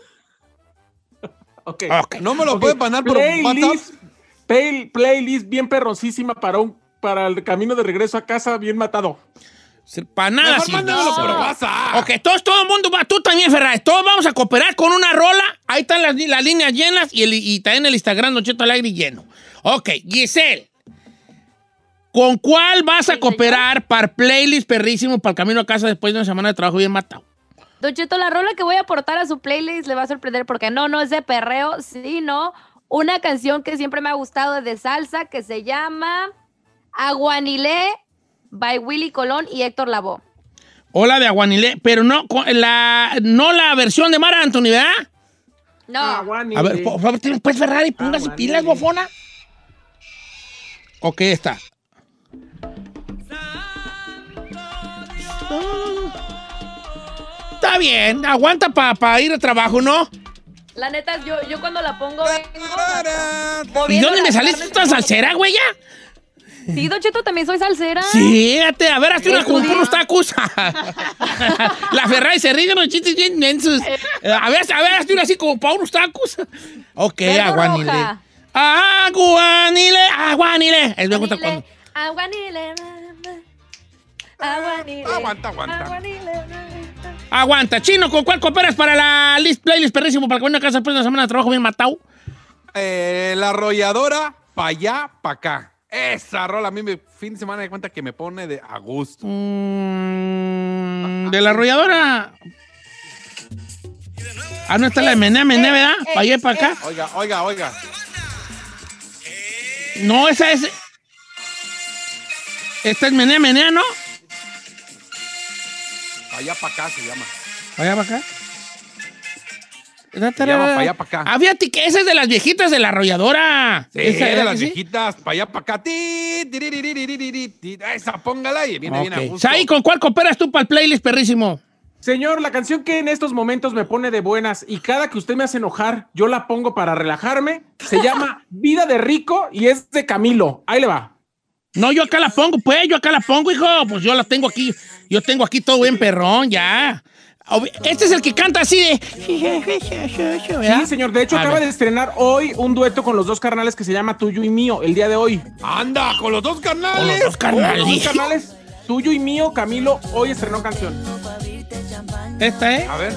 S9: Ok.
S2: Ok.
S4: No me lo
S9: Ok,
S4: pueden mandar por WhatsApp.
S9: playlist, play- playlist bien perrosísima para, un, para el camino de regreso a casa bien matado.
S2: Para nada.
S4: Mejor
S2: sí.
S4: mándamelo por
S2: No.
S4: WhatsApp.
S2: Ok, todos, todo el mundo va, tú también, Ferrari. Todos vamos a cooperar con una rola Ahí están las, las líneas llenas y, el, y también el Instagram Don Cheto al aire lleno. Ok, Giselle, ¿con cuál vas a
S5: Sí,
S2: cooperar
S5: señor.
S2: para playlist perrísimo para el camino a casa después de una semana de trabajo bien matado?
S5: Don Cheto, la rola que voy a aportar a su playlist le va a sorprender porque no, no es de perreo, sino una canción que siempre me ha gustado de salsa que se llama Aguanilé by Willy Colón y Héctor Lavoe.
S2: Hola de Aguanilé, pero no, con la, no la versión de Mar Anthony, ¿verdad?
S5: No.
S2: A ver, por favor, pues Ferrari, póngase pilas, bofona. Ok, está. Está bien, aguanta para pa ir a trabajo, ¿no?
S5: La neta, yo, yo cuando la pongo vengo...
S2: ¿Y
S5: moviendo
S2: dónde me
S5: las
S2: saliste tú tan
S5: carnes.
S2: salsera, güey, ya?
S5: Sí, Don Cheto, también soy salsera.
S2: Sí, fíjate, a ver, hazte una con
S5: Estudié.
S2: unos tacos. La Ferrari se ríe de los chistes bien mensos. Eh, A ver, a ver, hazte una así como para unos tacos. Ok,
S5: Verde o
S2: Aguanile.
S5: roja.
S2: Aguanile, Aguanile. Es me gusta cuando...
S5: Aguanile. Aguanile.
S4: Aguanta, aguanta.
S5: Aguanile.
S2: Aguanta, Chino, ¿con cuál cooperas para la list, playlist perrísimo para que una casa después de una semana de trabajo bien matado?
S4: Eh, la arrolladora, pa' allá, pa' acá. Esa rola a mí me fin de semana de cuenta que me pone de a gusto.
S2: Mm, de la arrolladora. Ah, no está la de Mené, Mené, ¿verdad? Para allá y para acá.
S4: Oiga, oiga, oiga.
S2: No, esa es. Esta es Mené, Mené, ¿no?
S4: Pa' allá, pa' acá se llama.
S2: Para allá, para acá.
S4: Se llama pa' allá, pa' acá.
S2: Ah, fíjate que esa es de las viejitas de la arrolladora.
S4: Sí,
S2: Esa,
S4: de
S2: ¿verdad
S4: las
S2: que sí?
S4: viejitas, pa' allá, pa' acá. Ti, tiriririririririri, ti. Esa, póngala y viene bien a
S2: Ok.
S4: gusto.
S2: Sai, ¿con cuál cooperas tú para el playlist perrísimo?
S9: Señor, la canción que en estos momentos me pone de buenas y cada que usted me hace enojar, yo la pongo para relajarme, se llama Vida de Rico y es de Camilo. Ahí le va.
S2: No, yo acá la pongo, pues, yo acá la pongo, hijo. Pues yo la tengo aquí. Yo tengo aquí todo bien perrón, ya. Ob- Este es el que canta así de...
S9: Sí, señor. De hecho,
S2: A
S9: acaba
S2: ver.
S9: de estrenar hoy un dueto con los dos carnales que se llama Tuyo y Mío, el día de hoy.
S4: Anda, con los dos canales.
S2: Con los dos carnales.
S9: Con los dos carnales, Tuyo y Mío, Camilo, hoy estrenó canción.
S2: Esta es...
S4: A ver.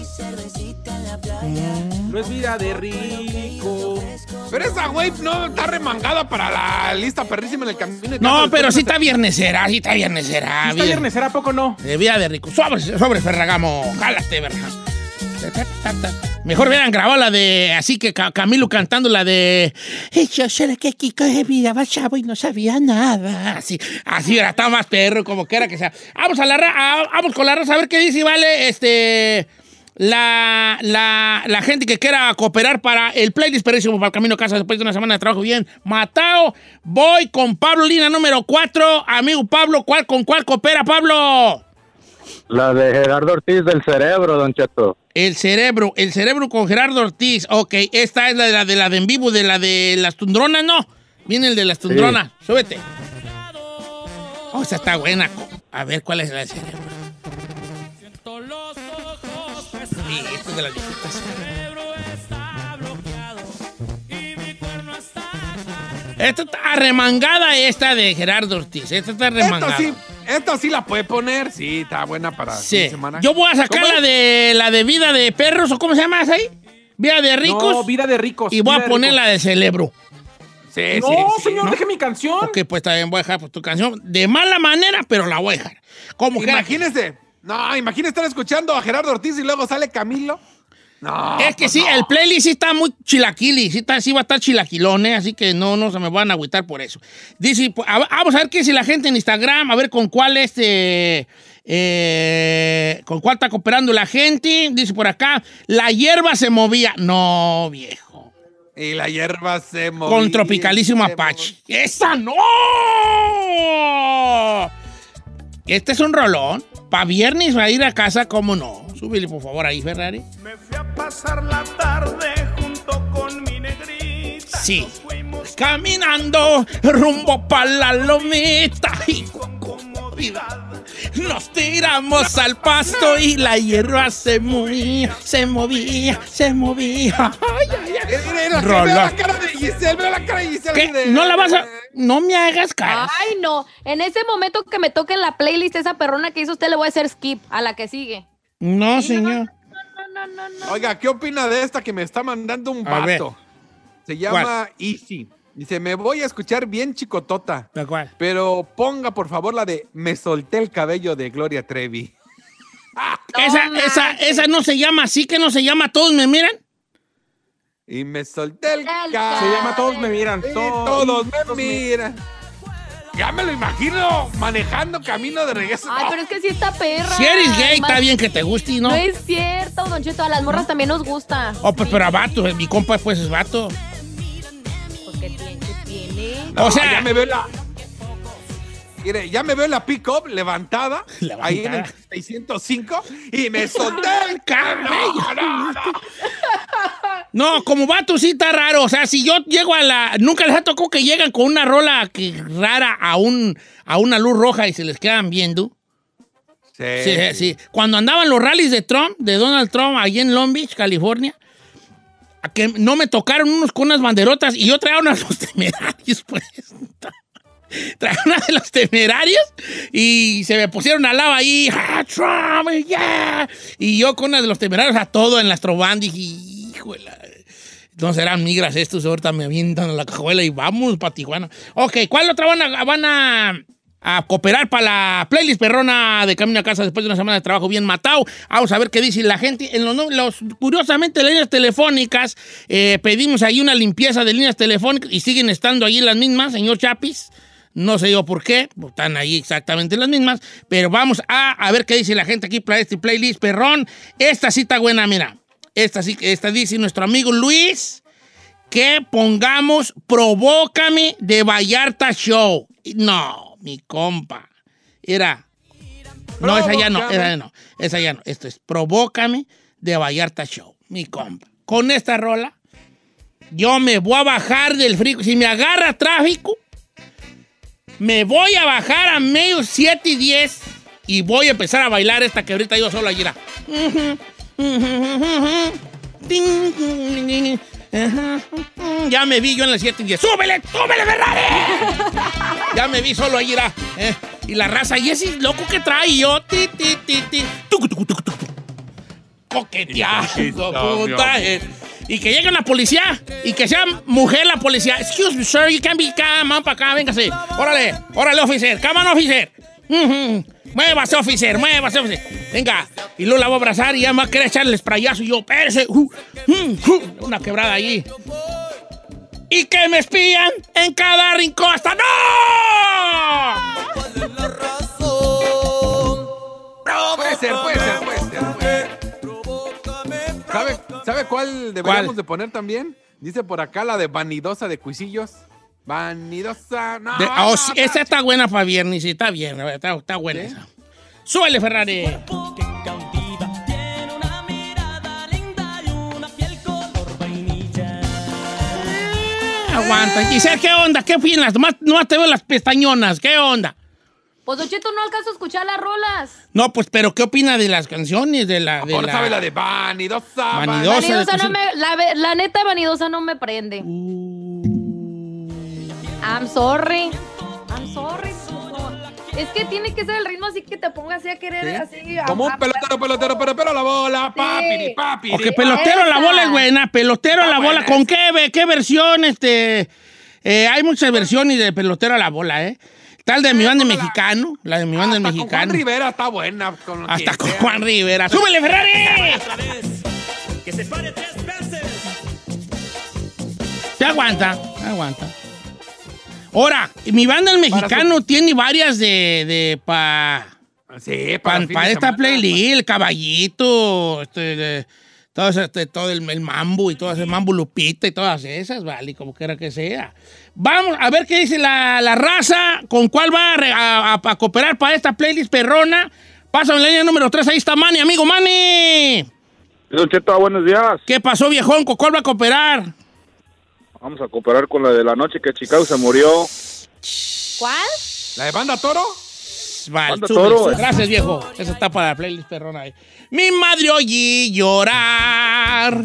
S9: No es vida de rico.
S4: Pero esa güey no está remangada para la lista perrísima en el camino. de
S2: No,
S4: casa.
S2: pero sí está viernesera, sí está viernesera.
S9: ¿Sí está viernesera? ¿A poco no?
S2: De vida de rico. Sobre, sobre Ferragamo. Jálate, ¿verdad? Mejor hubieran grabado la de... Así que Ca- Camilo cantando la de... Yo sé que Kiko de vida va chavo y no sabía nada. Así, así era, estaba más perro, como que era que sea. Vamos a la ra- a- vamos con la raza a ver qué dice, vale, este... La, la, la gente que quiera cooperar para el playlist perrísimo para el camino a casa después de una semana de trabajo bien matado. Voy con Pablo, línea número cuatro. Amigo Pablo, ¿cuál, ¿con cuál coopera, Pablo?
S6: La de Gerardo Ortiz del Cerebro, Don Cheto.
S2: El cerebro, el cerebro con Gerardo Ortiz. Ok, esta es la de la de, la de en vivo, de la de las tundronas, ¿no? Viene el de las tundronas. Súbete. Oh, esa está buena. A ver, ¿cuál es la de cerebro? Sí, esta es de las viejitas. Esta está arremangada, esta de Gerardo Ortiz. Esta está arremangada.
S4: Esta sí, esta sí la puede poner. Sí, está buena para fin de
S2: Sí.
S4: semana.
S2: Yo voy a sacar
S4: ¿Cómo
S2: la
S4: es?
S2: de la de vida de perros, o ¿cómo se llama esa ahí? Vida de ricos.
S9: No, Vida de Ricos.
S2: Y voy
S9: Vida
S2: a
S9: de
S2: poner
S9: Ricos.
S2: la de celebro.
S4: Sí,
S9: No,
S4: sí, sí.
S9: señor,
S2: ¿no?
S9: deje mi canción.
S2: Ok, pues también voy a dejar pues, tu canción de mala manera, pero la voy a dejar. Como que
S4: Imagínese. No, imagínese estar escuchando a Gerardo Ortiz y luego sale Camilo. No.
S2: es que
S4: pues
S2: sí,
S4: no.
S2: el playlist sí está muy chilaquili, sí, está, sí va a estar chilaquilón, ¿eh? Así que no, no se me van a agüitar por eso. Dice, pues, a- vamos a ver qué dice la gente en Instagram, a ver con cuál este, eh, con cuál está cooperando la gente. Dice por acá, la hierba se movía. No, viejo.
S4: Y la hierba se movía.
S2: Con Tropicalísimo
S4: se
S2: Apache. ¡Esa no! Este es un rolón. Para viernes va a ir a casa, ¿cómo no? Súbele, por favor, ahí, Ferrari.
S11: Me fui a pasar la tarde junto con mi negrita.
S2: Sí. Caminando rumbo para la lomita y con comodidad nos tiramos al pasto y la hierba se movía, se movía, se movía. Ay, ay, ay.
S4: Mira, mira,
S2: Rolón.
S4: Vea la cara de Giselle, vea la cara de Giselle.
S2: ¿Qué?
S4: de-
S2: No la vas a... No me hagas cara.
S5: Ay, no. En ese momento que me toque en la playlist esa perrona que hizo usted, le voy a hacer skip a la que sigue.
S2: No, señor.
S5: No, no, no,
S4: Oiga, ¿qué opina de esta que me está mandando un
S2: A ver.
S4: vato? Se llama Easy. Dice, me voy a escuchar bien chicotota.
S2: ¿De cuál?
S4: Pero ponga, por favor, la de Me solté el cabello de Gloria Trevi.
S2: esa, esa, esa no se llama así, que no se llama Todos me miran.
S4: Y me solté el
S5: El
S4: cabello.
S9: Se llama Todos me miran.
S4: Y
S9: Todos,
S4: todos me
S9: todos me-
S4: miran. Ya me lo imagino manejando camino de regreso.
S5: Ay, pero es que sí está perra.
S2: Si eres gay,
S5: Más-
S2: está bien que te guste, ¿no?
S5: No es cierto, Don Cheto. A las morras también nos gusta.
S2: Oh, pues, pero a vato, mi compa pues es vato.
S5: Pues, ¿qué tiene? ¿Qué tiene?
S4: No,
S2: o sea-
S4: ya me veo la... Mire, ya me veo la pick-up levantada,
S2: Levantada.
S4: ahí en el seiscientos cinco y me solté el cabello. No, no.
S2: No, como vato sí está raro. O sea, si yo llego a la... Nunca les ha tocado que llegan con una rola que rara a, un, a una luz roja y se les quedan viendo.
S4: Sí,
S2: Sí, sí. Cuando andaban los rallies de Trump, de Donald Trump, allí en Long Beach, California, a que no me tocaron unos con unas banderotas y yo traía unas de los temerarios, pues. Traía una de los temerarios y se me pusieron al lado ahí, ¡ah, Trump, yeah! Y yo con una de los temerarios a todo en la Astroband dije, híjole. Entonces eran migras estos, ahorita me avientan a la cajuela y vamos para Tijuana. Ok, ¿cuál otra van a, van a, a cooperar para la playlist perrona de Camino a Casa después de una semana de trabajo bien matado? Vamos a ver qué dice la gente. En los, los curiosamente, líneas telefónicas, eh, pedimos ahí una limpieza de líneas telefónicas y siguen estando ahí las mismas, señor Chapis. No sé yo por qué, están ahí exactamente las mismas, pero vamos a, a ver qué dice la gente aquí para este playlist perrón. Esta sí está buena, mira. Esta sí, esta dice nuestro amigo Luis que pongamos Provócame de Vallarta Show. No, mi compa. Era. No, esa ya no, esa ya no. Esa ya no. Esto es Provócame de Vallarta Show, mi compa. Con esta rola, yo me voy a bajar del frío. Si me agarra tráfico, me voy a bajar a medio siete y diez y voy a empezar a bailar esta que ahorita yo solo allí era. Ya me vi yo en el siete y diez. ¡Súbele! ¡Súbele, Ferrari! Ya me vi solo allí era. ¿eh? Y la raza, y ese loco que trae yo. Ti, ti, ti, ti. Tucu, tucu, tucu, tucu. Coqueteando con trajes. Y que llegue la policía y que sea mujer la policía. Excuse me, sir, you can't be... Come on, para acá, véngase. Órale, órale, officer. Come on, officer. Uh-huh. Muévase, officer, muévase, officer. Venga. Y luego la voy a abrazar y ya me va a querer echarle el sprayazo. Y yo, espérese. Uh, uh, uh. Una quebrada allí. Y que me espían en cada rincón hasta... ¡No!
S4: Puede ser, puede ser, puede ser. Puede ser. ¿Sabe, ¿Sabe cuál deberíamos
S2: ¿Cuál?
S4: de poner también? Dice por acá la de Vanidosa de Cuisillos. Vanidosa. No,
S2: De-
S4: no,
S2: oh, sí,
S4: no.
S2: esta está buena para viernes, sí, está bien, está, está buena esa. Súbele, Ferrari. Ah, aguanta. Giselle, ¿qué onda? ¿Qué opinas? Nomás, nomás te veo las pestañonas. ¿Qué onda?
S5: Pues, Don Cheto, no alcanzo a escuchar las rolas.
S2: No, pues, pero ¿qué opina de las canciones? De la, de
S4: Ahora
S2: la...
S4: sabe la de Vanidosa.
S2: Vanidosa.
S5: Vanidosa
S2: de-
S5: no me, la, ve- la neta, Vanidosa no me prende. I'm sorry. I'm sorry. puto. Es que tiene que ser el ritmo así que te ponga así a querer, así. a-
S4: Como un
S5: a-
S4: pelotero, pelotero, pero, pero la bola. Papi, papi.
S2: Ok, pelotero, la bola es buena. Pelotero, la bola. ¿Con qué, ve- qué versión? Este, eh, hay muchas versiones de pelotero a la bola, ¿eh? Tal de mi banda mexicano, la de mi banda
S4: Hasta con
S2: mexicano.
S4: Juan Rivera está buena. Con lo
S2: Hasta
S4: que
S2: con
S4: sea.
S2: Juan Rivera. ¡Súbele, Ferrari!
S11: Que se pare tres veces.
S2: Se aguanta, se aguanta. Ahora, mi banda el mexicano tiene varias de, de pa,
S4: Sí,
S2: pa,
S4: para, fin
S2: pa
S4: de
S2: esta
S4: semana.
S2: playlist, el caballito, este, de- todo, ese- este, todo el, el mambo y todo ese mambo lupita y todas esas, vale, como quiera que sea. Vamos a ver qué dice la, la raza, con cuál va a, re- a- a- a cooperar para esta playlist perrona. Pásame en la línea número tres, ahí está Manny, amigo Manny.
S12: Don Cheto, buenos días.
S2: ¿Qué pasó, viejón? ¿Con cuál va a cooperar?
S12: Vamos a cooperar con la de la noche que Chicago se murió.
S5: ¿Cuál?
S4: ¿La de Banda Toro?
S2: Vale,
S12: Banda
S2: súbele,
S12: Toro.
S2: súbele. Gracias, viejo. Eso está para la playlist perrona ahí. Mi madre oí llorar.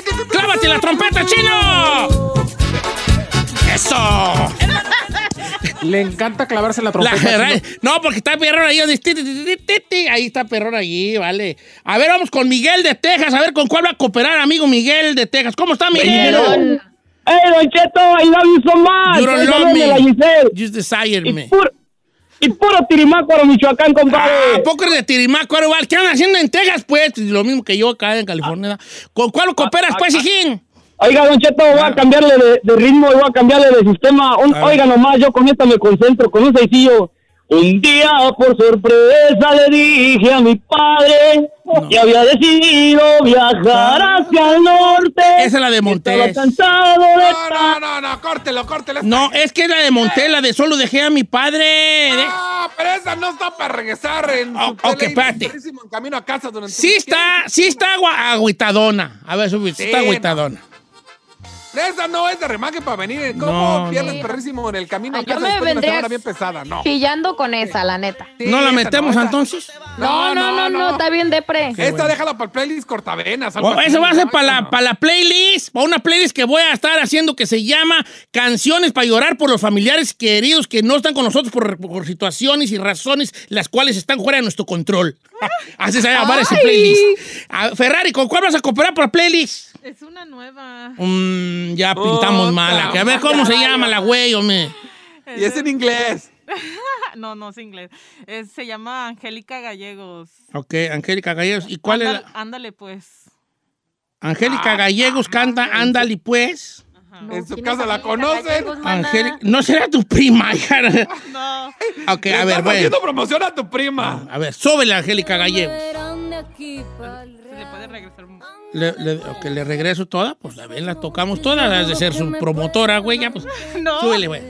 S2: ¡Clávate la trompeta, chino! ¡Eso!
S9: Le encanta clavarse la trompeta.
S2: La Ferrari. No, porque está perrón ahí. Donde... Ahí está perrón allí, vale. A ver, vamos con Miguel de Texas. A ver con cuál va a cooperar, amigo Miguel de Texas. ¿Cómo está, Miguel?
S13: ¡Hey, Don Cheto! I love you so much.
S2: You don't love me. Just desire me.
S13: Y puro, y puro Tirimácuaro, Michoacán, compadre.
S2: Ah, poco de Tirimácuaro, ¿qué andan haciendo en Texas, pues? Lo mismo que yo acá en California. ¿Con cuál cooperas, pues, hijín?
S13: Oiga, Don Cheto, voy a cambiarle de, de ritmo y voy a cambiarle de sistema. Un, oiga, nomás, yo con esta me concentro, con un sencillo. Un día, por sorpresa, le dije a mi padre no. que había decidido viajar hacia el norte.
S2: Esa es la de Montes.
S13: Cansado de
S4: no, no, no, no, córtelo, córtelo.
S2: No, es que es la de Montes, la de solo dejé a mi padre.
S4: No, pero esa no está para regresar en
S2: oh, su ok, espérate.
S4: En camino a casa durante
S2: sí está, sí está agua, agüitadona. A ver, sube, sí, está agüitadona.
S4: No. Esa no es de remaque para venir. ¿Cómo no, pierdes no. perrísimo en el camino?
S5: Ay, yo me vendría
S4: bien pesada, no.
S5: chillando con esa, la neta.
S2: Sí, ¿No la metemos no, entonces?
S5: No, no, no, no, no, está bien depre.
S4: Esta bueno. déjala para el playlist cortavenas.
S2: Oh, eso va a ser para la, para la playlist, para una playlist que voy a estar haciendo que se llama Canciones para llorar por los familiares queridos que no están con nosotros por, por situaciones y razones las cuales están fuera de nuestro control. Así se va a llamar ese playlist. A, Ferrari, ¿con cuál vas a cooperar para la playlist?
S10: Es una nueva.
S2: Mm, ya pintamos oh, mala. Que a ver cómo se llama la güey, hombre.
S4: Y es en inglés.
S10: no, no es inglés. Es, se llama Angélica Gallegos.
S2: Ok, Angélica Gallegos. ¿Y cuál
S10: Ándale,
S2: es? La...
S10: Ándale, pues.
S2: Angélica ah, Gallegos ah, canta ah, Ándale, pues.
S4: No, en su casa la conocen.
S2: Angélica, no será tu prima, hija.
S10: No.
S2: Ok, a ver, bueno.
S4: haciendo promoción a tu prima.
S2: A ver, súbele a Angélica Gallegos.
S10: Se le puede regresar.
S2: Le, le, ok, le regreso toda. Pues a ver, la tocamos todas. Has de ser su promotora, güey. Ya, pues.
S10: No.
S2: Súbele, güey.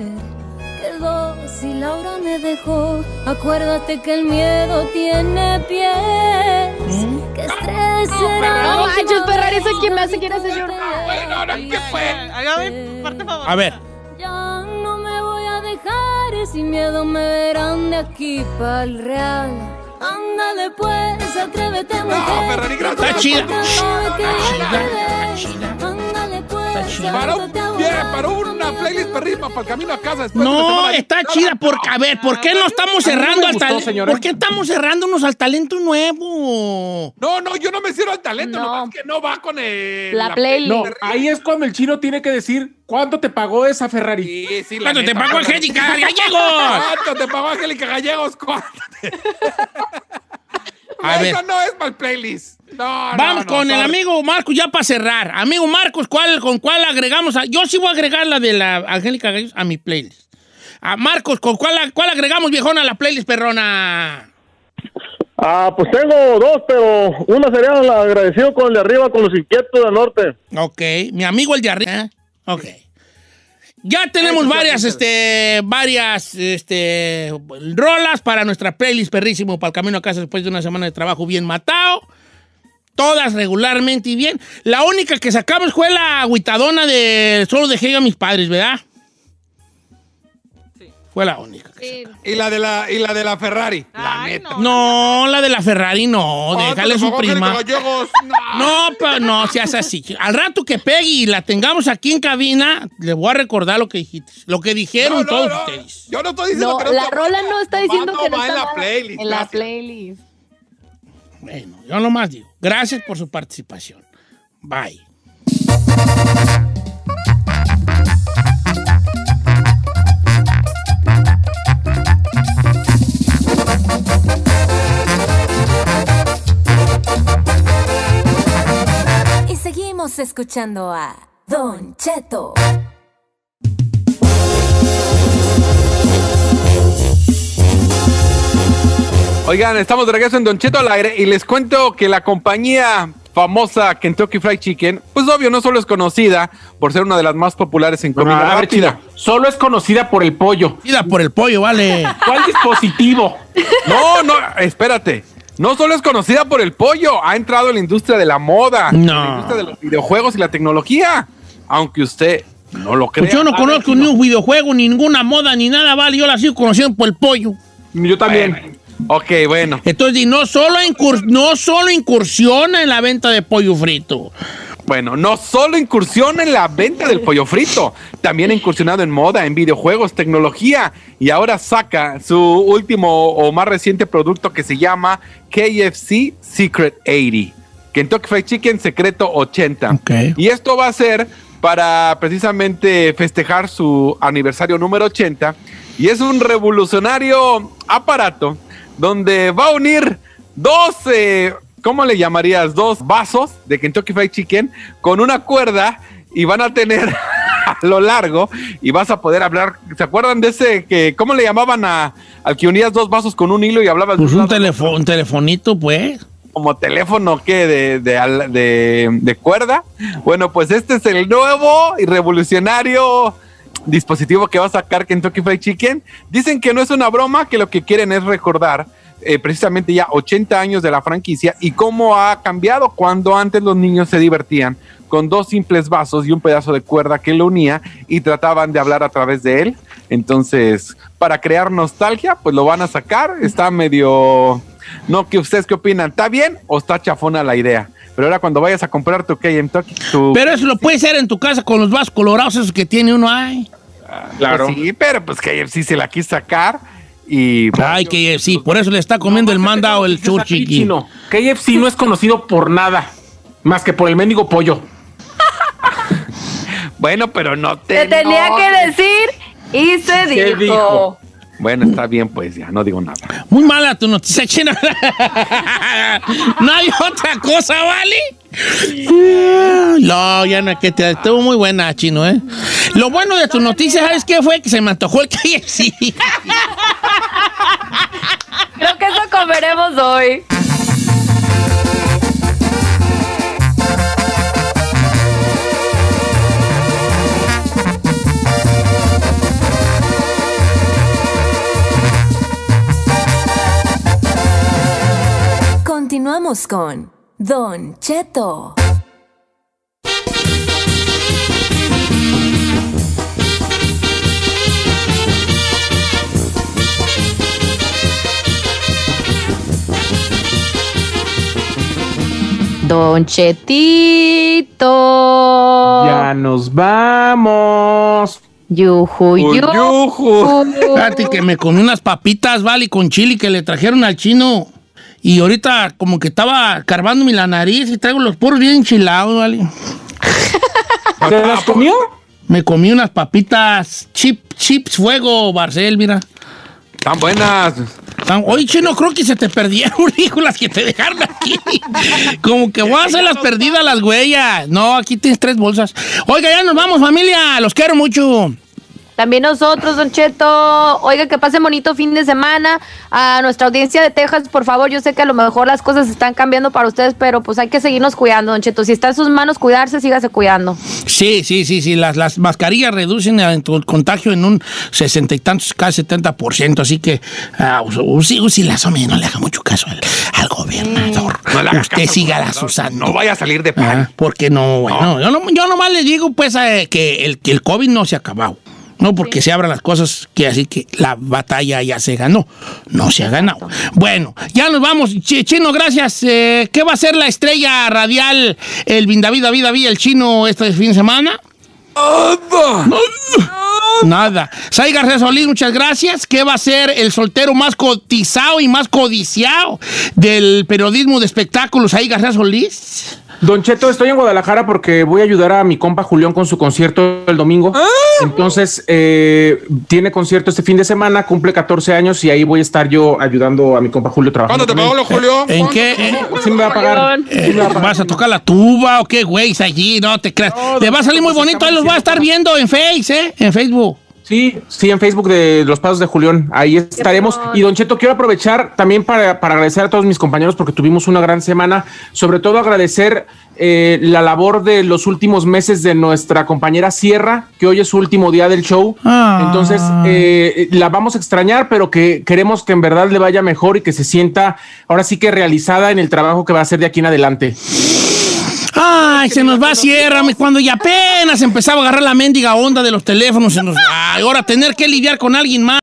S14: Quedó, si Laura me dejó. Acuérdate que el miedo tiene pies. ¿Mm? Que estrés será.
S5: No manches, Ferrari, eso es quien me hace quien hace llorar.
S4: Bueno, no, ¿qué fue?
S10: Hágame, parte favor.
S2: A ver.
S14: Ya no me voy a dejar. Sin miedo me verán de aquí para el real. Ándale pues, atrévete, mujer.
S4: No, Ferrari, gracias.
S2: Está chida. Está chida. Está chida.
S14: Ándale pues.
S2: Está chida.
S4: Para, un, yeah, para una playlist perrima para el camino a casa.
S2: No, está chida. Porque, a ver, ¿por qué no estamos cerrando al talento? ¿Por qué estamos cerrándonos al talento nuevo?
S4: No, no, yo no me cierro al talento, no. Nomás que no va con el,
S5: la, la playlist.
S9: No, ahí es cuando el chino tiene que decir cuánto te pagó esa Ferrari.
S4: Sí, sí,
S2: ¿Cuánto te pagó Angélica Gallegos?
S4: ¿Cuánto te pagó Angélica Gallegos? ¿Cuánto te...
S2: A ver.
S4: Eso no es para el playlist. No,
S2: Vamos
S4: no,
S2: con
S4: no,
S2: el
S4: sorry.
S2: amigo Marcos ya para cerrar. Amigo Marcos, ¿cuál, ¿con cuál agregamos? A, yo sí voy a agregar la de la Angélica Gallegos a mi playlist. A Marcos, ¿con cuál, cuál agregamos, viejona, a la playlist, perrona?
S15: Ah, pues tengo dos, pero una sería la agradecido con el de arriba, con los inquietos del norte.
S2: Ok, mi amigo el de arriba. ¿Eh? Ok. Ya tenemos varias, este, varias, este, rolas para nuestra playlist perrísimo para el camino a casa después de una semana de trabajo bien matado. Todas regularmente y bien. La única que sacamos fue la agüitadona de Solo dejé a mis padres, ¿verdad? Sí. Fue la única.
S5: Sí.
S4: Y la de la, y la de la Ferrari. La
S10: Ay,
S4: neta.
S2: No, la de la Ferrari no. Déjale su prima.
S4: Gallegos, no,
S2: no, pero no seas así. Al rato que pegue y la tengamos aquí en cabina, le voy a recordar lo que dijiste. Lo que dijeron
S4: no, no,
S2: todos
S4: no.
S2: ustedes.
S4: Yo no estoy diciendo
S5: no,
S4: que no.
S5: La rola no está diciendo que no
S4: va
S5: está
S4: en la playlist.
S5: En la playlist.
S2: Bueno, yo nomás digo. Gracias por su participación. Bye.
S14: Y seguimos escuchando a Don Cheto.
S4: Oigan, estamos de regreso en Don Cheto al aire y les cuento que la compañía famosa Kentucky Fried Chicken, pues obvio, no solo es conocida por ser una de las más populares en comida
S9: no, a ver,
S4: rápida.
S9: Chino, solo es conocida por el pollo.
S2: Conocida por el pollo, vale.
S9: ¿Cuál dispositivo?
S4: No, no, espérate. No solo es conocida por el pollo, ha entrado en la industria de la moda,
S2: no.
S4: en la industria de los videojuegos y la tecnología, aunque usted no lo crea.
S2: Pues yo no conozco ver, ni un videojuego, ni ninguna moda, ni nada, vale. Yo la sigo conociendo por el pollo.
S9: Yo también.
S4: Bueno. Ok, bueno.
S2: Entonces, no solo, incur no solo incursiona en la venta de pollo frito.
S4: Bueno, no solo incursiona en la venta del pollo frito, también ha incursionado en moda, en videojuegos, tecnología, y ahora saca su último o más reciente producto que se llama K F C Secret ochenta, Kentucky Fried Chicken Secreto ochenta.
S2: Okay.
S4: Y esto va a ser para precisamente festejar su aniversario número ochenta, y es un revolucionario aparato donde va a unir dos... Eh, ¿Cómo le llamarías? Dos vasos de Kentucky Fried Chicken con una cuerda y van a tener a lo largo y vas a poder hablar. ¿Se acuerdan de ese que, cómo le llamaban a, al que unías dos vasos con un hilo y hablabas?
S2: Pues un, telefo un telefonito, pues.
S4: Como teléfono, ¿qué? De, de, de, de cuerda. Bueno, pues este es el nuevo y revolucionario dispositivo que va a sacar Kentucky Fried Chicken. Dicen que no es una broma, que lo que quieren es recordar Eh, precisamente ya ochenta años de la franquicia y cómo ha cambiado cuando antes los niños se divertían con dos simples vasos y un pedazo de cuerda que lo unía y trataban de hablar a través de él. Entonces, para crear nostalgia, pues lo van a sacar. Está medio... No, ¿qué ustedes qué opinan? ¿Está bien o está chafona la idea? Pero ahora cuando vayas a comprar tu Kentucky... Tu...
S2: Pero eso lo puedes hacer en tu casa con los vasos colorados esos que tiene uno ahí.
S4: Uh, claro. Pues sí, pero pues K F C se la quiso sacar. Y
S2: ay, K F C, por eso le está comiendo no, el mandado el churchiqui.
S9: K F C no es conocido por nada, más que por el mendigo pollo.
S4: Bueno, pero no te...
S5: Te tenía no, que decir y se dijo.
S4: dijo. Bueno, está bien, pues ya, no digo nada.
S2: Muy mala tu noticia, Chino. No hay otra cosa, ¿vale? No, ya no, que te estuvo muy buena, Chino, ¿eh? Lo bueno de tu noticia, ¿sabes qué fue? Que se me antojó el K F C.
S5: Creo que eso comeremos hoy.
S8: Continuamos con Don Cheto.
S5: Don Chetito.
S9: Ya nos vamos.
S5: Yuju, yuju.
S2: Fíjate que me comí unas papitas, vale, con chile que le trajeron al chino. Y ahorita como que estaba carbándome la nariz y traigo los poros bien enchilados, ¿vale?
S9: ¿Te las comió?
S2: Me comí unas papitas chip, chips fuego, Barcel, mira.
S4: Están buenas.
S2: Están, oye, Chino, creo que se te perdieron, hijo, las que te dejaron aquí. Como que voy a hacer las perdidas las huellas. No, aquí tienes tres bolsas. Oiga, ya nos vamos, familia. Los quiero mucho.
S5: También nosotros, Don Cheto. Oiga, que pasen bonito fin de semana. A nuestra audiencia de Texas, por favor, yo sé que a lo mejor las cosas están cambiando para ustedes, pero pues hay que seguirnos cuidando, Don Cheto. Si está en sus manos cuidarse, sígase cuidando.
S2: Sí, sí, sí, sí. Las, las mascarillas reducen el contagio en un sesenta y tantos, casi setenta por ciento. Así que uh, usi, usi las hombre, no le haga mucho caso al, al gobernador.
S4: No le haga
S2: Usted
S4: caso,
S2: siga las usando.
S4: No vaya a salir de pan.
S2: Ah, porque no, bueno, no. Yo, no, yo nomás le digo, pues, eh, que, el, que el COVID no se ha acabado. No porque sí se abran las cosas, que así que la batalla ya se ganó. No se ha ganado. Bueno, ya nos vamos. Chino, gracias. Eh, ¿Qué va a ser la estrella radial, el Vindavid, David, David, el Chino este fin de semana? Nada. Say García Solís, muchas gracias. ¿Qué va a ser el soltero más cotizado y más codiciado del periodismo de espectáculos? Say García Solís.
S9: Don Cheto, estoy en Guadalajara porque voy a ayudar a mi compa Julián con su concierto el domingo. ¿Ah? Entonces, eh, tiene concierto este fin de semana, cumple catorce años y ahí voy a estar yo ayudando a mi compa Julio trabajando.
S4: ¿Cuándo te pagó lo, Julio?
S2: ¿En qué?
S9: Sí, sí me va a pagar.
S2: Eh,
S9: sí me va a pagar.
S2: ¿Vas a tocar la tuba o qué, güey? Allí, no te creas. No, te va a salir muy bonito, ahí los va a estar viendo en Face, ¿eh? En Facebook.
S9: Sí, sí, en Facebook de Los Pasos de Julián, ahí estaremos. Y Don Cheto, quiero aprovechar también para, para agradecer a todos mis compañeros porque tuvimos una gran semana, sobre todo agradecer eh, la labor de los últimos meses de nuestra compañera Sierra, que hoy es su último día del show. Ah. Entonces, eh, la vamos a extrañar, pero que queremos que en verdad le vaya mejor y que se sienta ahora sí que realizada en el trabajo que va a hacer de aquí en adelante.
S2: Ay, se nos va Sierra, cuando ya apenas empezaba a agarrar la mendiga onda de los teléfonos, se nos va. Ahora tener que lidiar con alguien más.